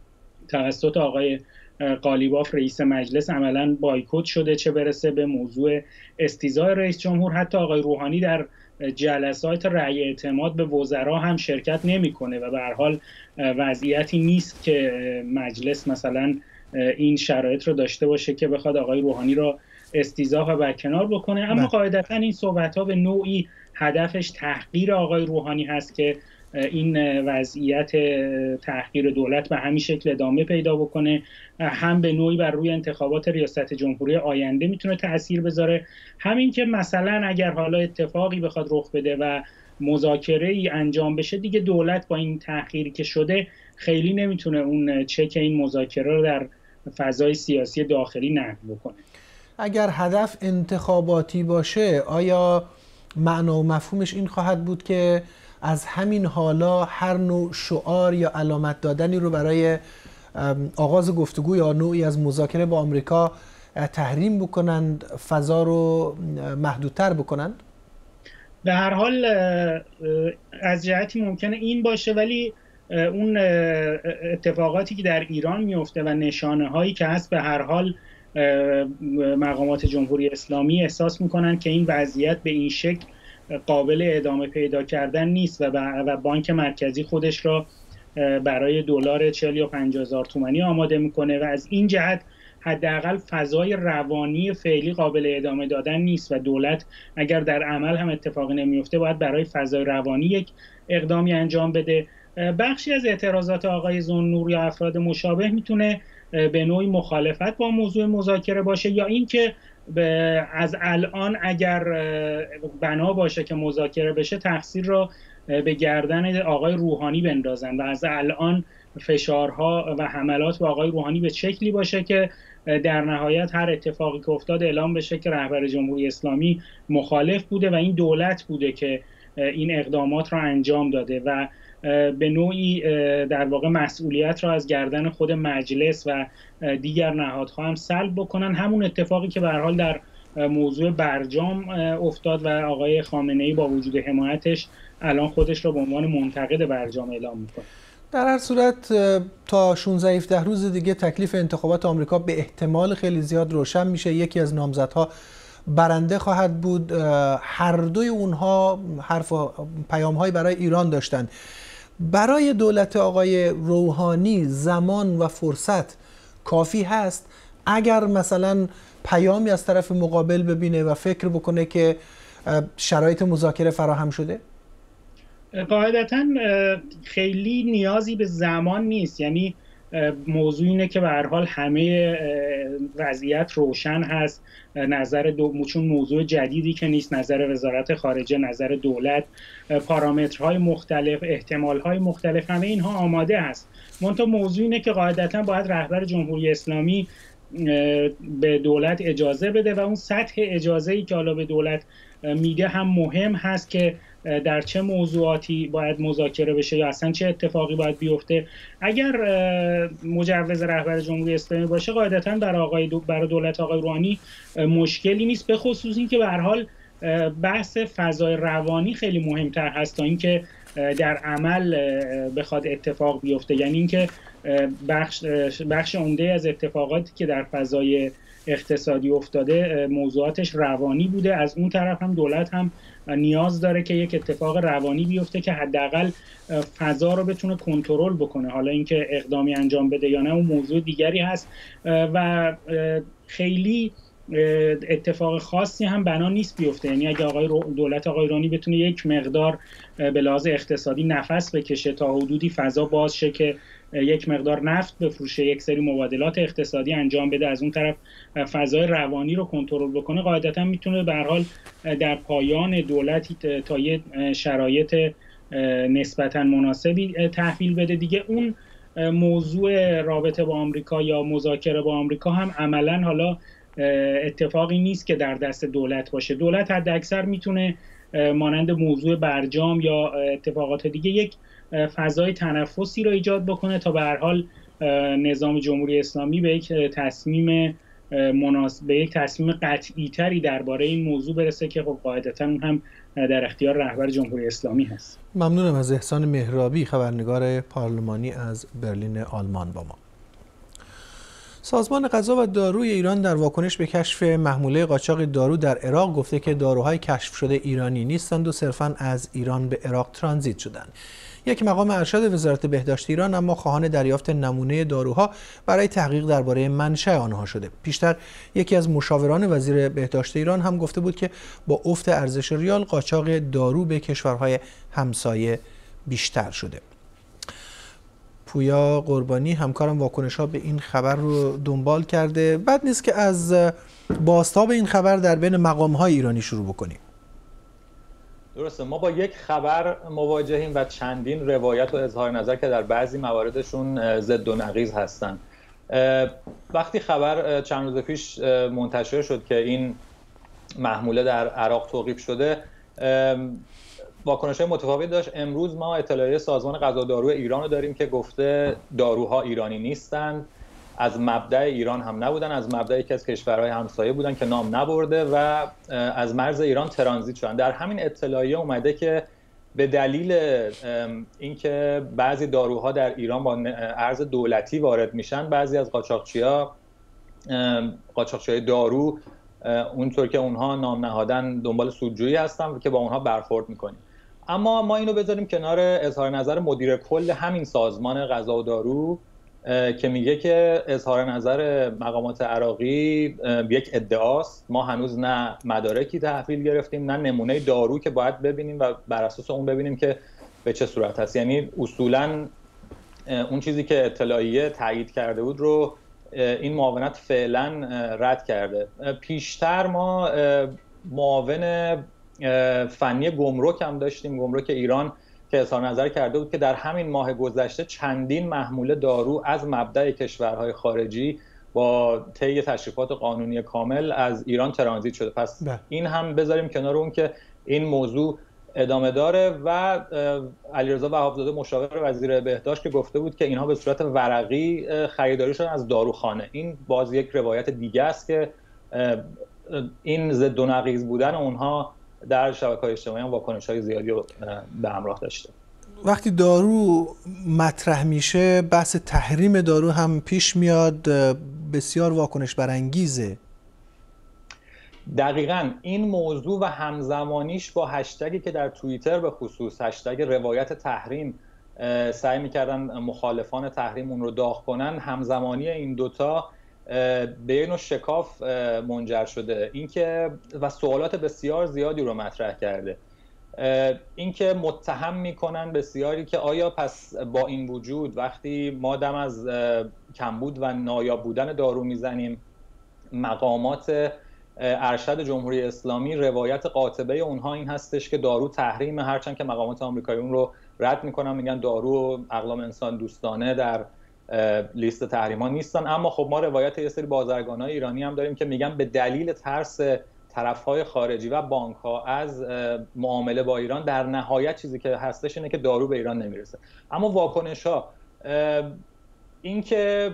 Speaker 16: توسط آقای قالیباف رئیس مجلس عملاً بایکوت شده، چه برسه به موضوع استیضاح رئیس جمهور. حتی آقای روحانی در جلسات رأی اعتماد به وزرا هم شرکت نمیکنه و به هر حال وضعیتی نیست که مجلس مثلا این شرایط رو داشته باشه که بخواد آقای روحانی رو استیضاح و برکنار بکنه. اما قاعدتا این صحبت‌ها به نوعی هدفش تحقیر آقای روحانی هست که این وضعیت تحقیر دولت به همین شکل ادامه پیدا بکنه، هم به نوعی بر روی انتخابات ریاست جمهوری آینده میتونه تأثیر بذاره، همین که مثلا اگر حالا اتفاقی بخواد رخ بده و مذاکره ای انجام بشه، دیگه دولت با این تحقیری که شده خیلی نمیتونه اون چک این مذاکره رو در فضای سیاسی داخلی نقد بکنه.
Speaker 2: اگر هدف انتخاباتی باشه، آیا معنا و مفهومش این خواهد بود که از همین حالا هر نوع شعار یا علامت دادنی رو برای آغاز گفتگو یا نوعی از مذاکره با آمریکا تحریم بکنند، فضا رو محدودتر بکنند؟
Speaker 16: به هر حال از جهتی ممکنه این باشه، ولی اون اتفاقاتی که در ایران میفته و نشانه هایی که هست، به هر حال مقامات جمهوری اسلامی احساس میکنن که این وضعیت به این شکل قابل ادامه پیدا کردن نیست و, و بانک مرکزی خودش را برای دلار چهل یا پنجاه هزار تومانی آماده میکنه و از این جهت حداقل فضای روانی فعلی قابل ادامه دادن نیست و دولت اگر در عمل هم اتفاقی نمیفته باید برای فضای روانی یک اقدامی انجام بده. بخشی از اعتراضات آقای ذوالنور یا افراد مشابه میتونه به نوعی مخالفت با موضوع مذاکره باشه، یا اینکه از الان اگر بنا باشه که مذاکره بشه تقصیر را به گردن آقای روحانی بندازن و از الان فشارها و حملات به آقای روحانی به شکلی باشه که در نهایت هر اتفاقی که افتاد اعلام بشه که رهبر جمهوری اسلامی مخالف بوده و این دولت بوده که این اقدامات را انجام داده و به نوعی در واقع مسئولیت را از گردن خود مجلس و دیگر نهادها هم سلب بکنن. همون اتفاقی که به هر حال در موضوع برجام افتاد و آقای خامنه‌ای با وجود حمایتش الان خودش را به عنوان منتقد برجام اعلام میکنه.
Speaker 2: در هر صورت تا شانزده هفده روز دیگه تکلیف انتخابات آمریکا به احتمال خیلی زیاد روشن میشه. یکی از نامزدها برنده خواهد بود. هر دوی اونها حرف و پیام‌هایی برای ایران داشتن. برای دولت آقای روحانی زمان و فرصت کافی هست اگر مثلا پیامی از طرف مقابل ببینه و فکر بکنه که شرایط مذاکره فراهم شده؟
Speaker 16: قاعدتاً خیلی نیازی به زمان نیست. یعنی موضوع اینه که به هر حال همه وضعیت روشن هست، نظر دو چون موضوع جدیدی که نیست، نظر وزارت خارجه، نظر دولت، پارامترهای مختلف، احتمالهای مختلف، همه اینها آماده هست. منتها موضوع اینه که قاعدتاً باید رهبر جمهوری اسلامی به دولت اجازه بده و اون سطح اجازه‌ای که حالا به دولت میده هم مهم هست که در چه موضوعاتی باید مذاکره بشه یا اصلا چه اتفاقی باید بیفته. اگر مجوز رهبر جمهوری اسلامی باشه قاعدتاً برای آقای دو برای دولت آقای روحانی مشکلی نیست، به خصوص اینکه به هر حال بحث فضای روانی خیلی مهمتر هست تا اینکه در عمل بخواد اتفاق بیفته. یعنی اینکه بخش بخش عمده از اتفاقاتی که در فضای اقتصادی افتاده موضوعاتش روانی بوده. از اون طرف هم دولت هم نیاز داره که یک اتفاق روانی بیفته که حداقل فضا رو بتونه کنترل بکنه. حالا اینکه اقدامی انجام بده یا نه اون موضوع دیگری هست و خیلی اتفاق خاصی هم بنا نیست بیفته. یعنی اگه آقای دولت آقای روحانی بتونه یک مقدار به لحاظ اقتصادی نفس بکشه تا حدودی فضا باز شه که یک مقدار نفت بفروشه، یک سری مبادلات اقتصادی انجام بده، از اون طرف فضای روانی رو کنترل بکنه، قاعدتا میتونه به هر حال در پایان دولتی تا یه شرایط نسبتا مناسبی تحویل بده. دیگه اون موضوع رابطه با آمریکا یا مذاکره با آمریکا هم عملا حالا اتفاقی نیست که در دست دولت باشه. دولت حد اکثر میتونه مانند موضوع برجام یا اتفاقات دیگه یک فضای تنفسی رو ایجاد بکنه تا به هر حال نظام جمهوری اسلامی به یک تصمیم مناسب به یک تصمیم قطعی تری درباره این موضوع برسه که خب قاعدتاً هم در اختیار رهبر جمهوری اسلامی هست.
Speaker 2: ممنونم از احسان مهرابی، خبرنگار پارلمانی از برلین آلمان با ما. سازمان غذا و داروی ایران در واکنش به کشف محموله قاچاق دارو در عراق گفته که داروهای کشف شده ایرانی نیستند و صرفاً از ایران به عراق ترانزیت شدند. یک مقام ارشد وزارت بهداشت ایران اما خواهان دریافت نمونه داروها برای تحقیق درباره منشأ آنها شده. پیشتر یکی از مشاوران وزیر بهداشت ایران هم گفته بود که با افت ارزش ریال قاچاق دارو به کشورهای همسایه بیشتر شده. پویا قربانی همکارم واکنش‌ها به این خبر رو دنبال کرده. بد نیست که از بازتاب این خبر در بین مقام‌های ایرانی شروع بکنیم.
Speaker 17: درسته، ما با یک خبر مواجهیم و چندین روایت و اظهار نظر که در بعضی مواردشون ضد و نقیض هستن. وقتی خبر چند روز پیش منتشر شد که این محموله در عراق توقیف شده، واکنش‌های متفاوتی داشت. امروز ما اطلاعیه سازمان غذا و دارو ایران رو داریم که گفته داروها ایرانی نیستند، از مبدأ ایران هم نبودن، از مبدأ یکی از کشورهای همسایه بودن که نام نبرده و از مرز ایران ترانزیت شدن. در همین اطلاعیه اومده که به دلیل اینکه بعضی داروها در ایران با ارز دولتی وارد میشن، بعضی از قاچاقچی‌ها قاچاقچی‌های دارو اونطور که اونها نام نهادن دنبال سودجویی هستن که با اونها برخورد میکنیم. اما ما اینو بذاریم کنار اظهار نظر مدیر کل همین سازمان غذا و دارو که میگه که اظهار نظر مقامات عراقی یک ادعاست، ما هنوز نه مدارکی تحویل گرفتیم نه نمونه دارو که باید ببینیم و بر اساس اون ببینیم که به چه صورت هست. یعنی اصولاً اون چیزی که اطلاعیه تایید کرده بود رو این معاونت فعلا رد کرده. پیشتر ما معاون فنی گمرک هم داشتیم، گمرک ایران، که اظهار نظر کرده بود که در همین ماه گذشته چندین محموله دارو از مبدأ کشورهای خارجی با طی تشریفات قانونی کامل از ایران ترانزیت شده. پس ده. این هم بذاریم کنار اون که این موضوع ادامه داره. و علیرضا وهابزاده مشاور وزیر بهداشت که گفته بود که اینها به صورت ورقی خریداری شدن از داروخانه. این باز یک روایت دیگه است که این ضد و نقیض بودن اونها در شبکه‌های اجتماعی هم واکنش‌های زیادی رو به همراه داشته.
Speaker 2: وقتی دارو مطرح میشه بحث تحریم دارو هم پیش میاد، بسیار واکنش برانگیزه.
Speaker 17: دقیقاً این موضوع و همزمانیش با هشتگی که در توییتر به خصوص هشتگ روایت تحریم سعی میکردن مخالفان تحریم اون رو داغ کنن، همزمانی این دوتا به یه نوع شکاف منجر شده. اینکه و سوالات بسیار زیادی رو مطرح کرده. اینکه متهم میکنن بسیاری که آیا پس با این وجود وقتی ما دم از کمبود و نایاب بودن دارو میزنیم، مقامات ارشد جمهوری اسلامی روایت قاطبه اونها این هستش که دارو تحریم، هرچند که مقامات آمریکایی اون رو رد میکنن، میگن دارو اقلام انسان دوستانه در لیست تحریم ها نیستن. اما خب ما روایت یه سری بازرگانای ایرانی هم داریم که میگن به دلیل ترس طرفهای خارجی و بانک ها از معامله با ایران در نهایت چیزی که هستش اینه که دارو به ایران نمیرسه. اما واکنش ها این که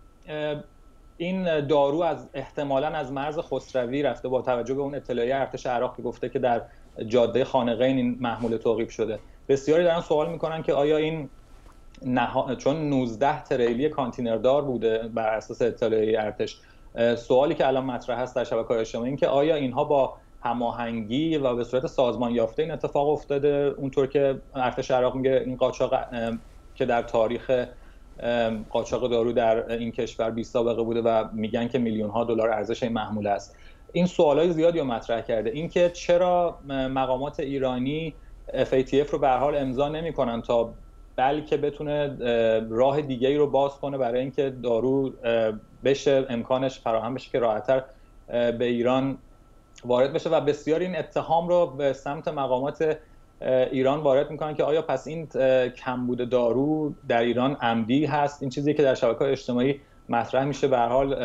Speaker 17: این دارو از احتمالاً از مرز خسروی رفته با توجه به اون اطلاعیه ارتش عراق که گفته که در جاده خانقین این محموله توقیف شده، بسیاری دارن سوال میکنن که آیا این نها... چون نوزده تریلی کانتینردار بوده بر اساس اطلاعیه ارتش، سوالی که الان مطرح هست در شبکه‌های اجتماعی این که آیا اینها با هماهنگی و به صورت سازمان یافته این اتفاق افتاده، اونطور که ارتش عراق میگه این قاچاق که در تاریخ قاچاق دارو در این کشور بی سابقه بوده و میگن که میلیون ها دلار ارزش این محموله است. این سوالای زیادی رو مطرح کرده. اینکه چرا مقامات ایرانی اف ای تی اف رو به هر حال امضا نمی‌کنن تا بلکه بتونه راه دیگه‌ای رو باز کنه برای اینکه دارو بشه امکانش فراهم بشه که راحت‌تر به ایران وارد بشه. و بسیار این اتهام رو به سمت مقامات ایران وارد میکنن که آیا پس این کمبود دارو در ایران عمدی هست. این چیزی که در شبکه‌های اجتماعی مطرح میشه. به هر حال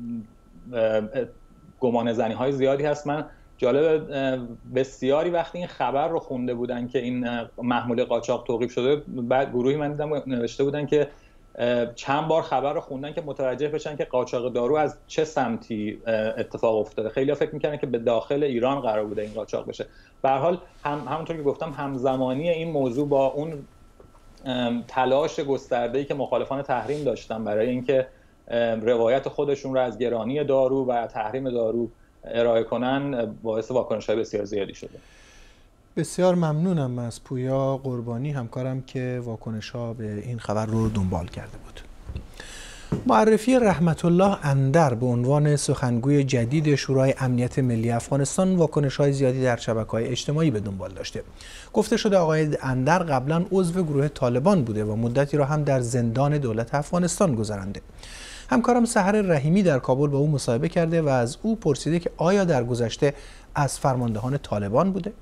Speaker 17: گمان زنی های زیادی هست. من جالب بسیاری وقتی این خبر رو خونده بودن که این محموله قاچاق توقیف شده، بعد گروهی من دیدم نوشته بودن که چند بار خبر رو خوندن که متوجه بشن که قاچاق دارو از چه سمتی اتفاق افتاده. خیلی‌ها فکر می‌کردن که به داخل ایران قرار بوده این قاچاق بشه. به هر حال هم همونطور که گفتم همزمانی این موضوع با اون تلاش گسترده‌ای که مخالفان تحریم داشتن برای اینکه روایت خودشون رو از گرانی دارو و تحریم دارو ارائه کنن باعث واکنش‌های بسیار زیادی شده.
Speaker 2: بسیار ممنونم از پویا قربانی همکارم که واکنش‌ها به این خبر رو دنبال کرده بود. معرفی رحمت الله اندر به عنوان سخنگوی جدید شورای امنیت ملی افغانستان واکنش‌های زیادی در شبکه‌های اجتماعی به دنبال داشته. گفته شده آقای اندر قبلا عضو گروه طالبان بوده و مدتی را هم در زندان دولت افغانستان گذرانده. همکارم سحر رحیمی در کابل با او مصاحبه کرده و از او پرسیده که آیا در گذشته از فرماندهان طالبان بوده؟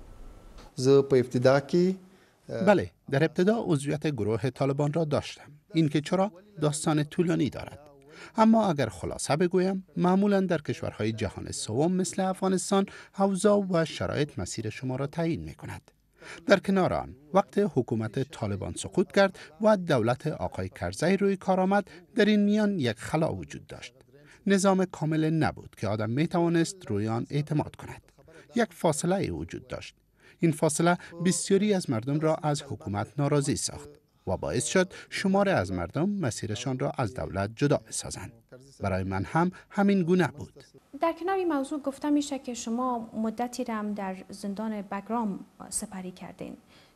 Speaker 18: بله، در ابتدا عضویت گروه طالبان را داشتم. این که چرا داستان طولانی دارد. اما اگر خلاصه بگویم، معمولا در کشورهای جهان سوم مثل افغانستان، اوضاع و شرایط مسیر شما را تعیین می کند. در کنار آن وقت حکومت طالبان سقوط کرد و دولت آقای کرزی روی کار آمد، در این میان یک خلا وجود داشت. نظام کامل نبود که آدم می توانست روی آن اعتماد کند. یک فاصله وجود داشت. این فاصله بسیاری از مردم را از حکومت ناراضی ساخت و باعث شد شمار از مردم مسیرشان را از دولت جدا بسازند. برای من هم همین گونه بود.
Speaker 19: در کنار این موضوع گفته میشه که شما مدتی را هم در زندان بگرام سپری کردین.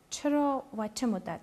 Speaker 19: چرا و چه مدت؟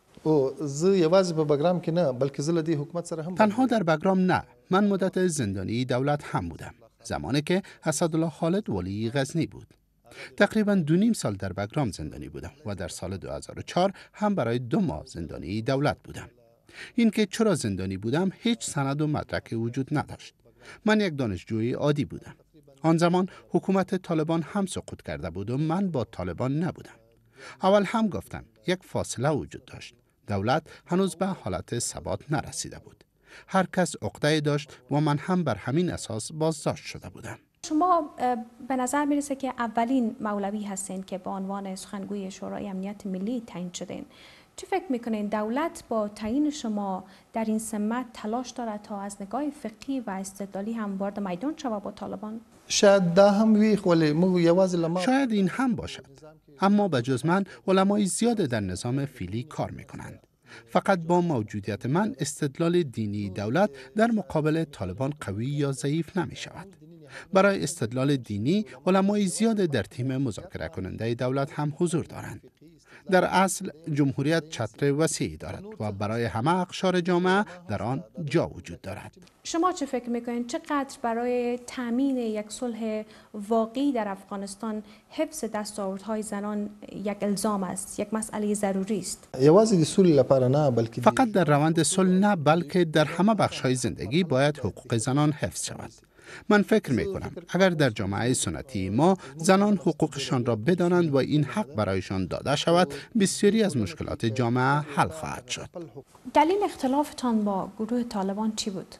Speaker 20: او زه یوازې په بګرام کې نه بلکې زه له دې حکومت سره هم
Speaker 18: تنها در بگرام نه، من مدت زندانی دولت هم بودم، زمانی که اسدالله خالد ولی غزنی بود. تقریبا دو نیم سال در بگرام زندانی بودم و در سال دو هزار و چهار هم برای دو ماه زندانی دولت بودم. اینکه چرا زندانی بودم هیچ سند و مدرک وجود نداشت. من یک دانشجوی عادی بودم. آن زمان حکومت طالبان هم سقوط کرده بود و من با طالبان نبودم. اول هم گفتم یک فاصله وجود داشت. دولت هنوز به حالت ثبات نرسیده بود. هر کس عقده داشت و من هم بر همین اساس بازداشت شده بودم.
Speaker 19: شما به نظر میرسه که اولین مولوی هستین که به عنوان سخنگوی شورای امنیت ملی تعیین شدین. چه فکر میکنین دولت با تعیین شما در این سمت تلاش دارد تا از نگاه فقهی و استدلالی هم وارد میدان شود با طالبان؟
Speaker 20: شاید دا هم وی خو یوازې لما
Speaker 18: شاید این هم باشد، اما به جز من علمای زیاد در نظام فعلی کار میکنند. فقط با موجودیت من استدلال دینی دولت در مقابل طالبان قوی یا ضعیف نمی شود. برای استدلال دینی علمای زیاد در تیم مذاکره کننده دولت هم حضور دارند. در اصل جمهوریت چتر وسیعی دارد و برای همه اقشار جامعه در آن جا وجود دارد.
Speaker 19: شما چه فکر میکنید چقدر برای تامین یک صلح واقعی در افغانستان حفظ دستاوردهای زنان یک الزام است، یک مسئله ضروری است؟
Speaker 20: یوازې د سولې لپاره نه بلکې
Speaker 18: فقط در روند صلح نه بلکه در همه بخش‌های زندگی باید حقوق زنان حفظ شود. من فکر می کنم اگر در جامعه سنتی ما زنان حقوقشان را بدانند و این حق برایشان داده شود، بسیاری از مشکلات جامعه حل خواهد شد.
Speaker 19: دلیل اختلافتان با گروه طالبان چی بود؟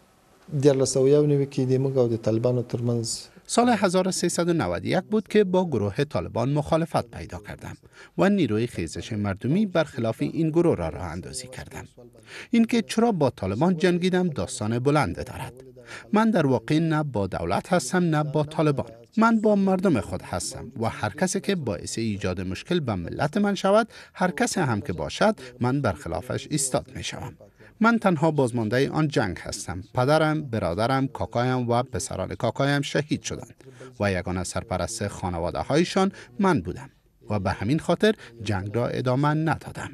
Speaker 18: سال هزار و سیصد و نود و یک بود که با گروه طالبان مخالفت پیدا کردم و نیروی خیزش مردمی برخلاف این گروه را راه اندازی کردم. اینکه چرا با طالبان جنگیدم داستان بلنده دارد. من در واقع نه با دولت هستم نه با طالبان. من با مردم خود هستم و هر کسی که باعث ایجاد مشکل به ملت من شود، هر کسی هم که باشد، من برخلافش ایستاد می شوم. من تنها بازمانده آن جنگ هستم. پدرم، برادرم، کاکایم و پسران کاکایم شهید شدند و یگانه سرپرست خانواده هایشان من بودم و به همین خاطر جنگ را ادامه ندادم.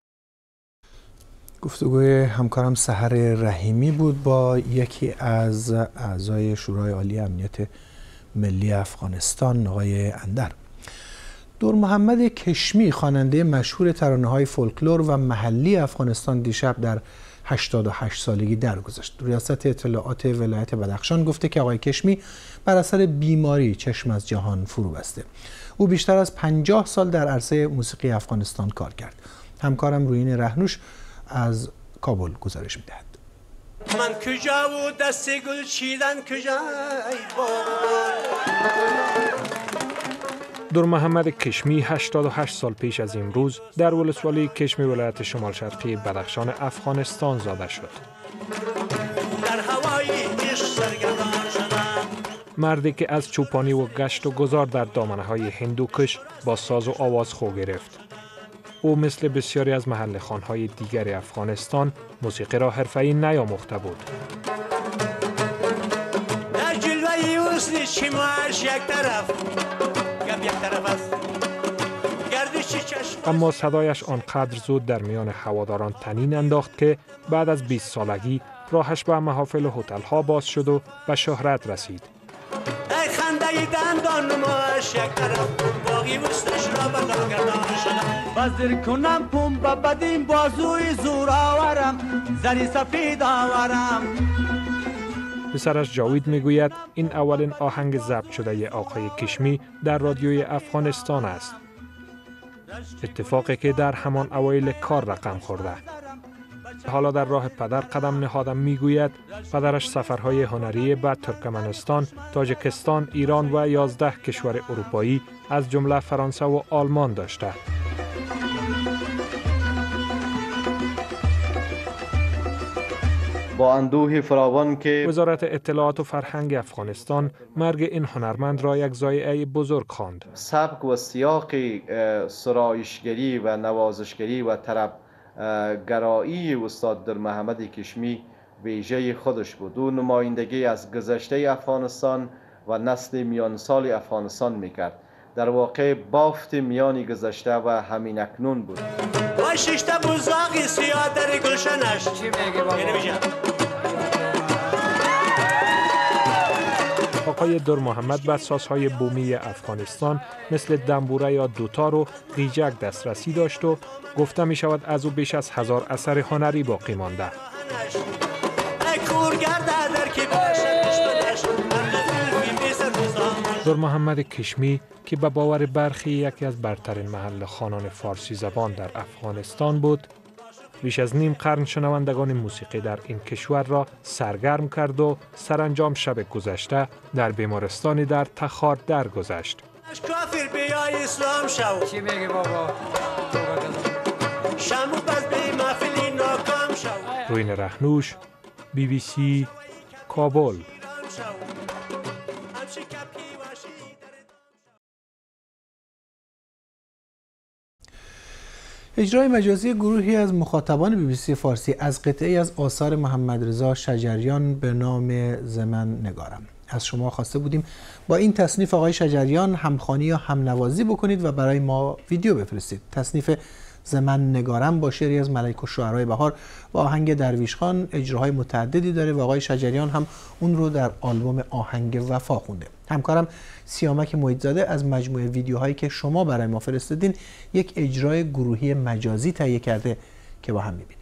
Speaker 2: گفتگوی همکارم سحر رحیمی بود با یکی از اعضای شورای عالی امنیت ملی افغانستان، آقای اندر. دور محمد کشمی، خواننده مشهور ترانه‌های فولکلور و محلی افغانستان، دیشب در هشتاد و هشت سالگی درگذشت. ریاست اطلاعات ولایت بدخشان گفته که آقای کشمی بر اثر بیماری چشم از جهان فرو بسته. او بیشتر از پنجاه سال در عرصه موسیقی افغانستان کار کرد. همکارم رویین رهنوش از کابل گزارش می‌دهد.
Speaker 21: من کجا و دست گل چیدن کجا
Speaker 22: دور محمد کشمی هشتاد و هشت سال پیش از امروز در ولسوالی کشمی ولایت شمال شرقی بدخشان افغانستان زاده شد.
Speaker 21: در هوای عشق سرگردان شدم.
Speaker 22: مردی که از چوپانی و گشت و گذار در دامنه‌های هندوکش با ساز و آواز خو گرفت. او مثل بسیاری از محل خوان‌های دیگر افغانستان موسیقی را حرفه‌ای نیاموخته بود.
Speaker 21: در جلوه حسن چشمش یک طرف گپ یک طرف است. گردش چشم
Speaker 22: اما صدایش آنقدر زود در میان هواداران طنین انداخت که بعد از بیست سالگی راهش به محافل و هتل‌ها باز شد و به شهرت رسید.
Speaker 21: ای خنده دندان نمایش یک طرف باقی وستش را بدان گردان شدم. بازدر کنم پوم با بدین بازوی زور آورم زنی سفید آورم.
Speaker 22: پسرش جاوید میگوید این اولین آهنگ ضبط شده ی آقای کشمی در رادیوی افغانستان است. اتفاقی که در همان اوایل کار رقم خورده. حالا در راه پدر قدم نهادم میگوید پدرش سفرهای هنری به ترکمنستان، تاجیکستان، ایران و یازده کشور اروپایی از جمله فرانسه و آلمان داشته.
Speaker 4: با اندوه فراوان که
Speaker 22: وزارت اطلاعات و فرهنگ افغانستان مرگ این هنرمند را یک ضایعه بزرگ خواند.
Speaker 4: سبک و سیاق سرایشگری و نوازشگری و طرب گرایی استاد در محمد کشمی ویژه خودش بود. او نمایندگی از گذشته افغانستان و نسل میان سال افغانستان میکرد. در واقع بافت میانی گذشته و همین اکنون بود.
Speaker 21: و ششته بزاقی سیاه در گلشنش چی میگی بابا؟
Speaker 22: آقای در محمد به سازهای بومی افغانستان مثل دنبوره یا دوتار و قیجک دسترسی داشت و گفته می شود از او بیش از هزار اثر هنری باقی مانده. در محمد کشمی که به باور برخی یکی از برترین محل خوانان فارسی زبان در افغانستان بود، بیش از نیم قرن شنوندگان موسیقی در این کشور را سرگرم کرد و سرانجام شب گذشته در بیمارستانی در تخار درگذشت.
Speaker 21: کافر بیای اسلام شو چی میگی بابا؟ شمو بس بی محفلی ناکام شو.
Speaker 22: روین رهنوش، بی بی سی، کابل.
Speaker 2: اجرای مجازی گروهی از مخاطبان بی بی سی فارسی از قطعی از آثار محمد رضا شجریان به نام زمن نگارم. از شما خواسته بودیم با این تصنیف آقای شجریان همخوانی یا همنوازی بکنید و برای ما ویدیو بفرستید. تصنیف زمن نگارم با شعری از ملک الشعرای بهار و آهنگ درویش خان اجراهای متعددی داره و آقای شجریان هم اون رو در آلبوم آهنگ وفا خونده. همکارم سیامک محیط‌زاده از مجموعه ویدیوهایی که شما برای ما فرستادین یک اجرای گروهی مجازی تهیه کرده که با هم می‌بینیم.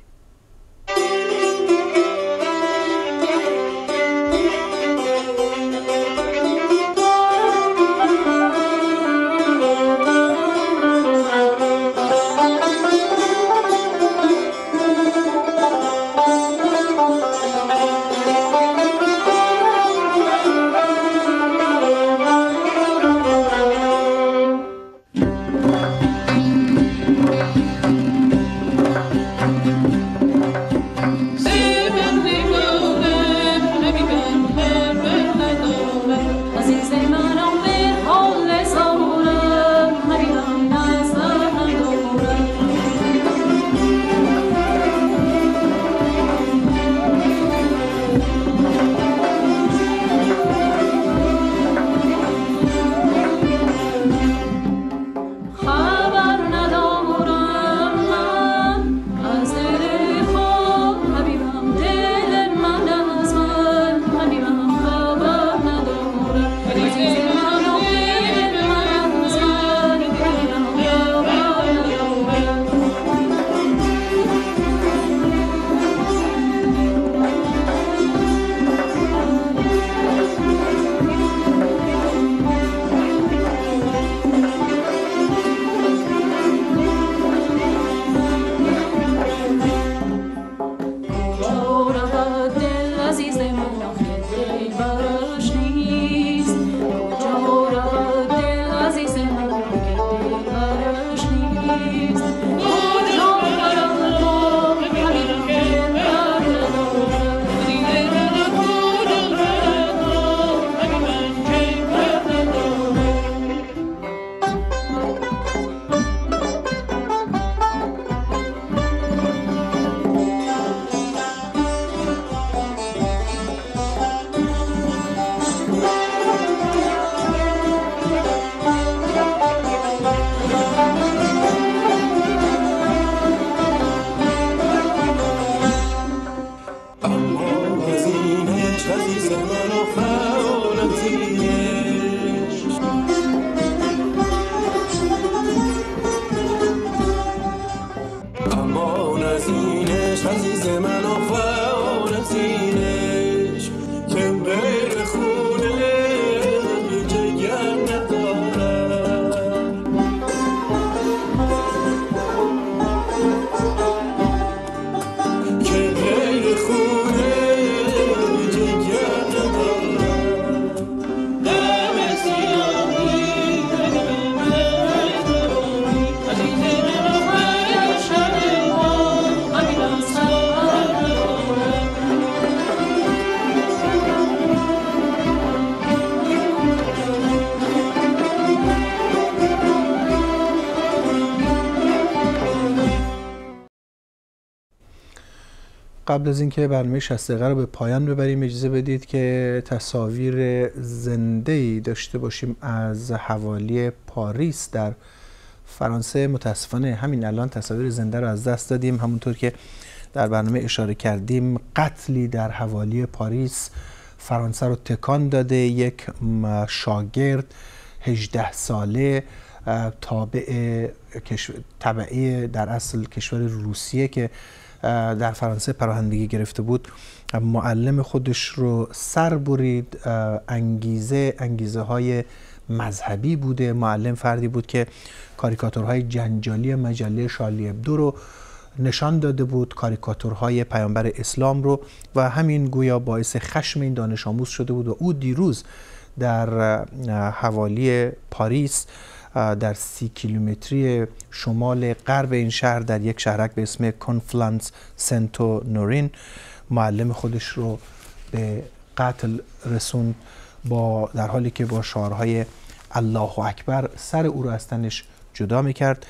Speaker 2: قبل از اینکه برنامه شصت دقیقه رو به پایان ببریم اجازه بدید که تصاویر زنده‌ای داشته باشیم از حوالی پاریس در فرانسه. متاسفانه همین الان تصاویر زنده رو از دست دادیم. همونطور که در برنامه اشاره کردیم قتلی در حوالی پاریس فرانسه رو تکان داده. یک شاگرد هجده ساله تابع تبعی در اصل کشور روسیه که در فرانسه پناهندگی گرفته بود معلم خودش رو سر برید. انگیزه انگیزه های مذهبی بوده. معلم فردی بود که کاریکاتورهای جنجالی مجله شارلی ابدو رو نشان داده بود، کاریکاتورهای پیامبر اسلام رو، و همین گویا باعث خشم این دانش آموز شده بود و او دیروز در حوالی پاریس در سی کیلومتری شمال غرب این شهر در یک شهرک به اسم کنفلانس سنتو نورین معلم خودش رو به قتل رسوند، با در حالی که با شعارهای الله اکبر سر او رو از تنش جدا میکرد.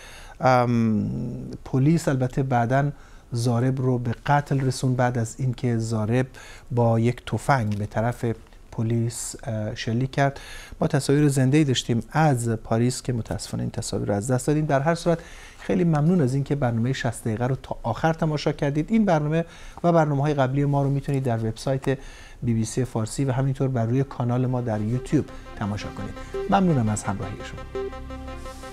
Speaker 2: پلیس البته بعداً ضارب رو به قتل رسوند بعد از اینکه ضارب با یک تفنگ به طرف پلیس شلیک کرد. ما تصاویر زنده‌ای داشتیم از پاریس که متاسفانه این تصاویر رو از دست دادیم. در هر صورت خیلی ممنون از اینکه برنامه شصت دقیقه رو تا آخر تماشا کردید. این برنامه و برنامه‌های قبلی ما رو میتونید در وبسایت بی بی سی فارسی و همینطور بر روی کانال ما در یوتیوب تماشا کنید. ممنونم از همراهی شما.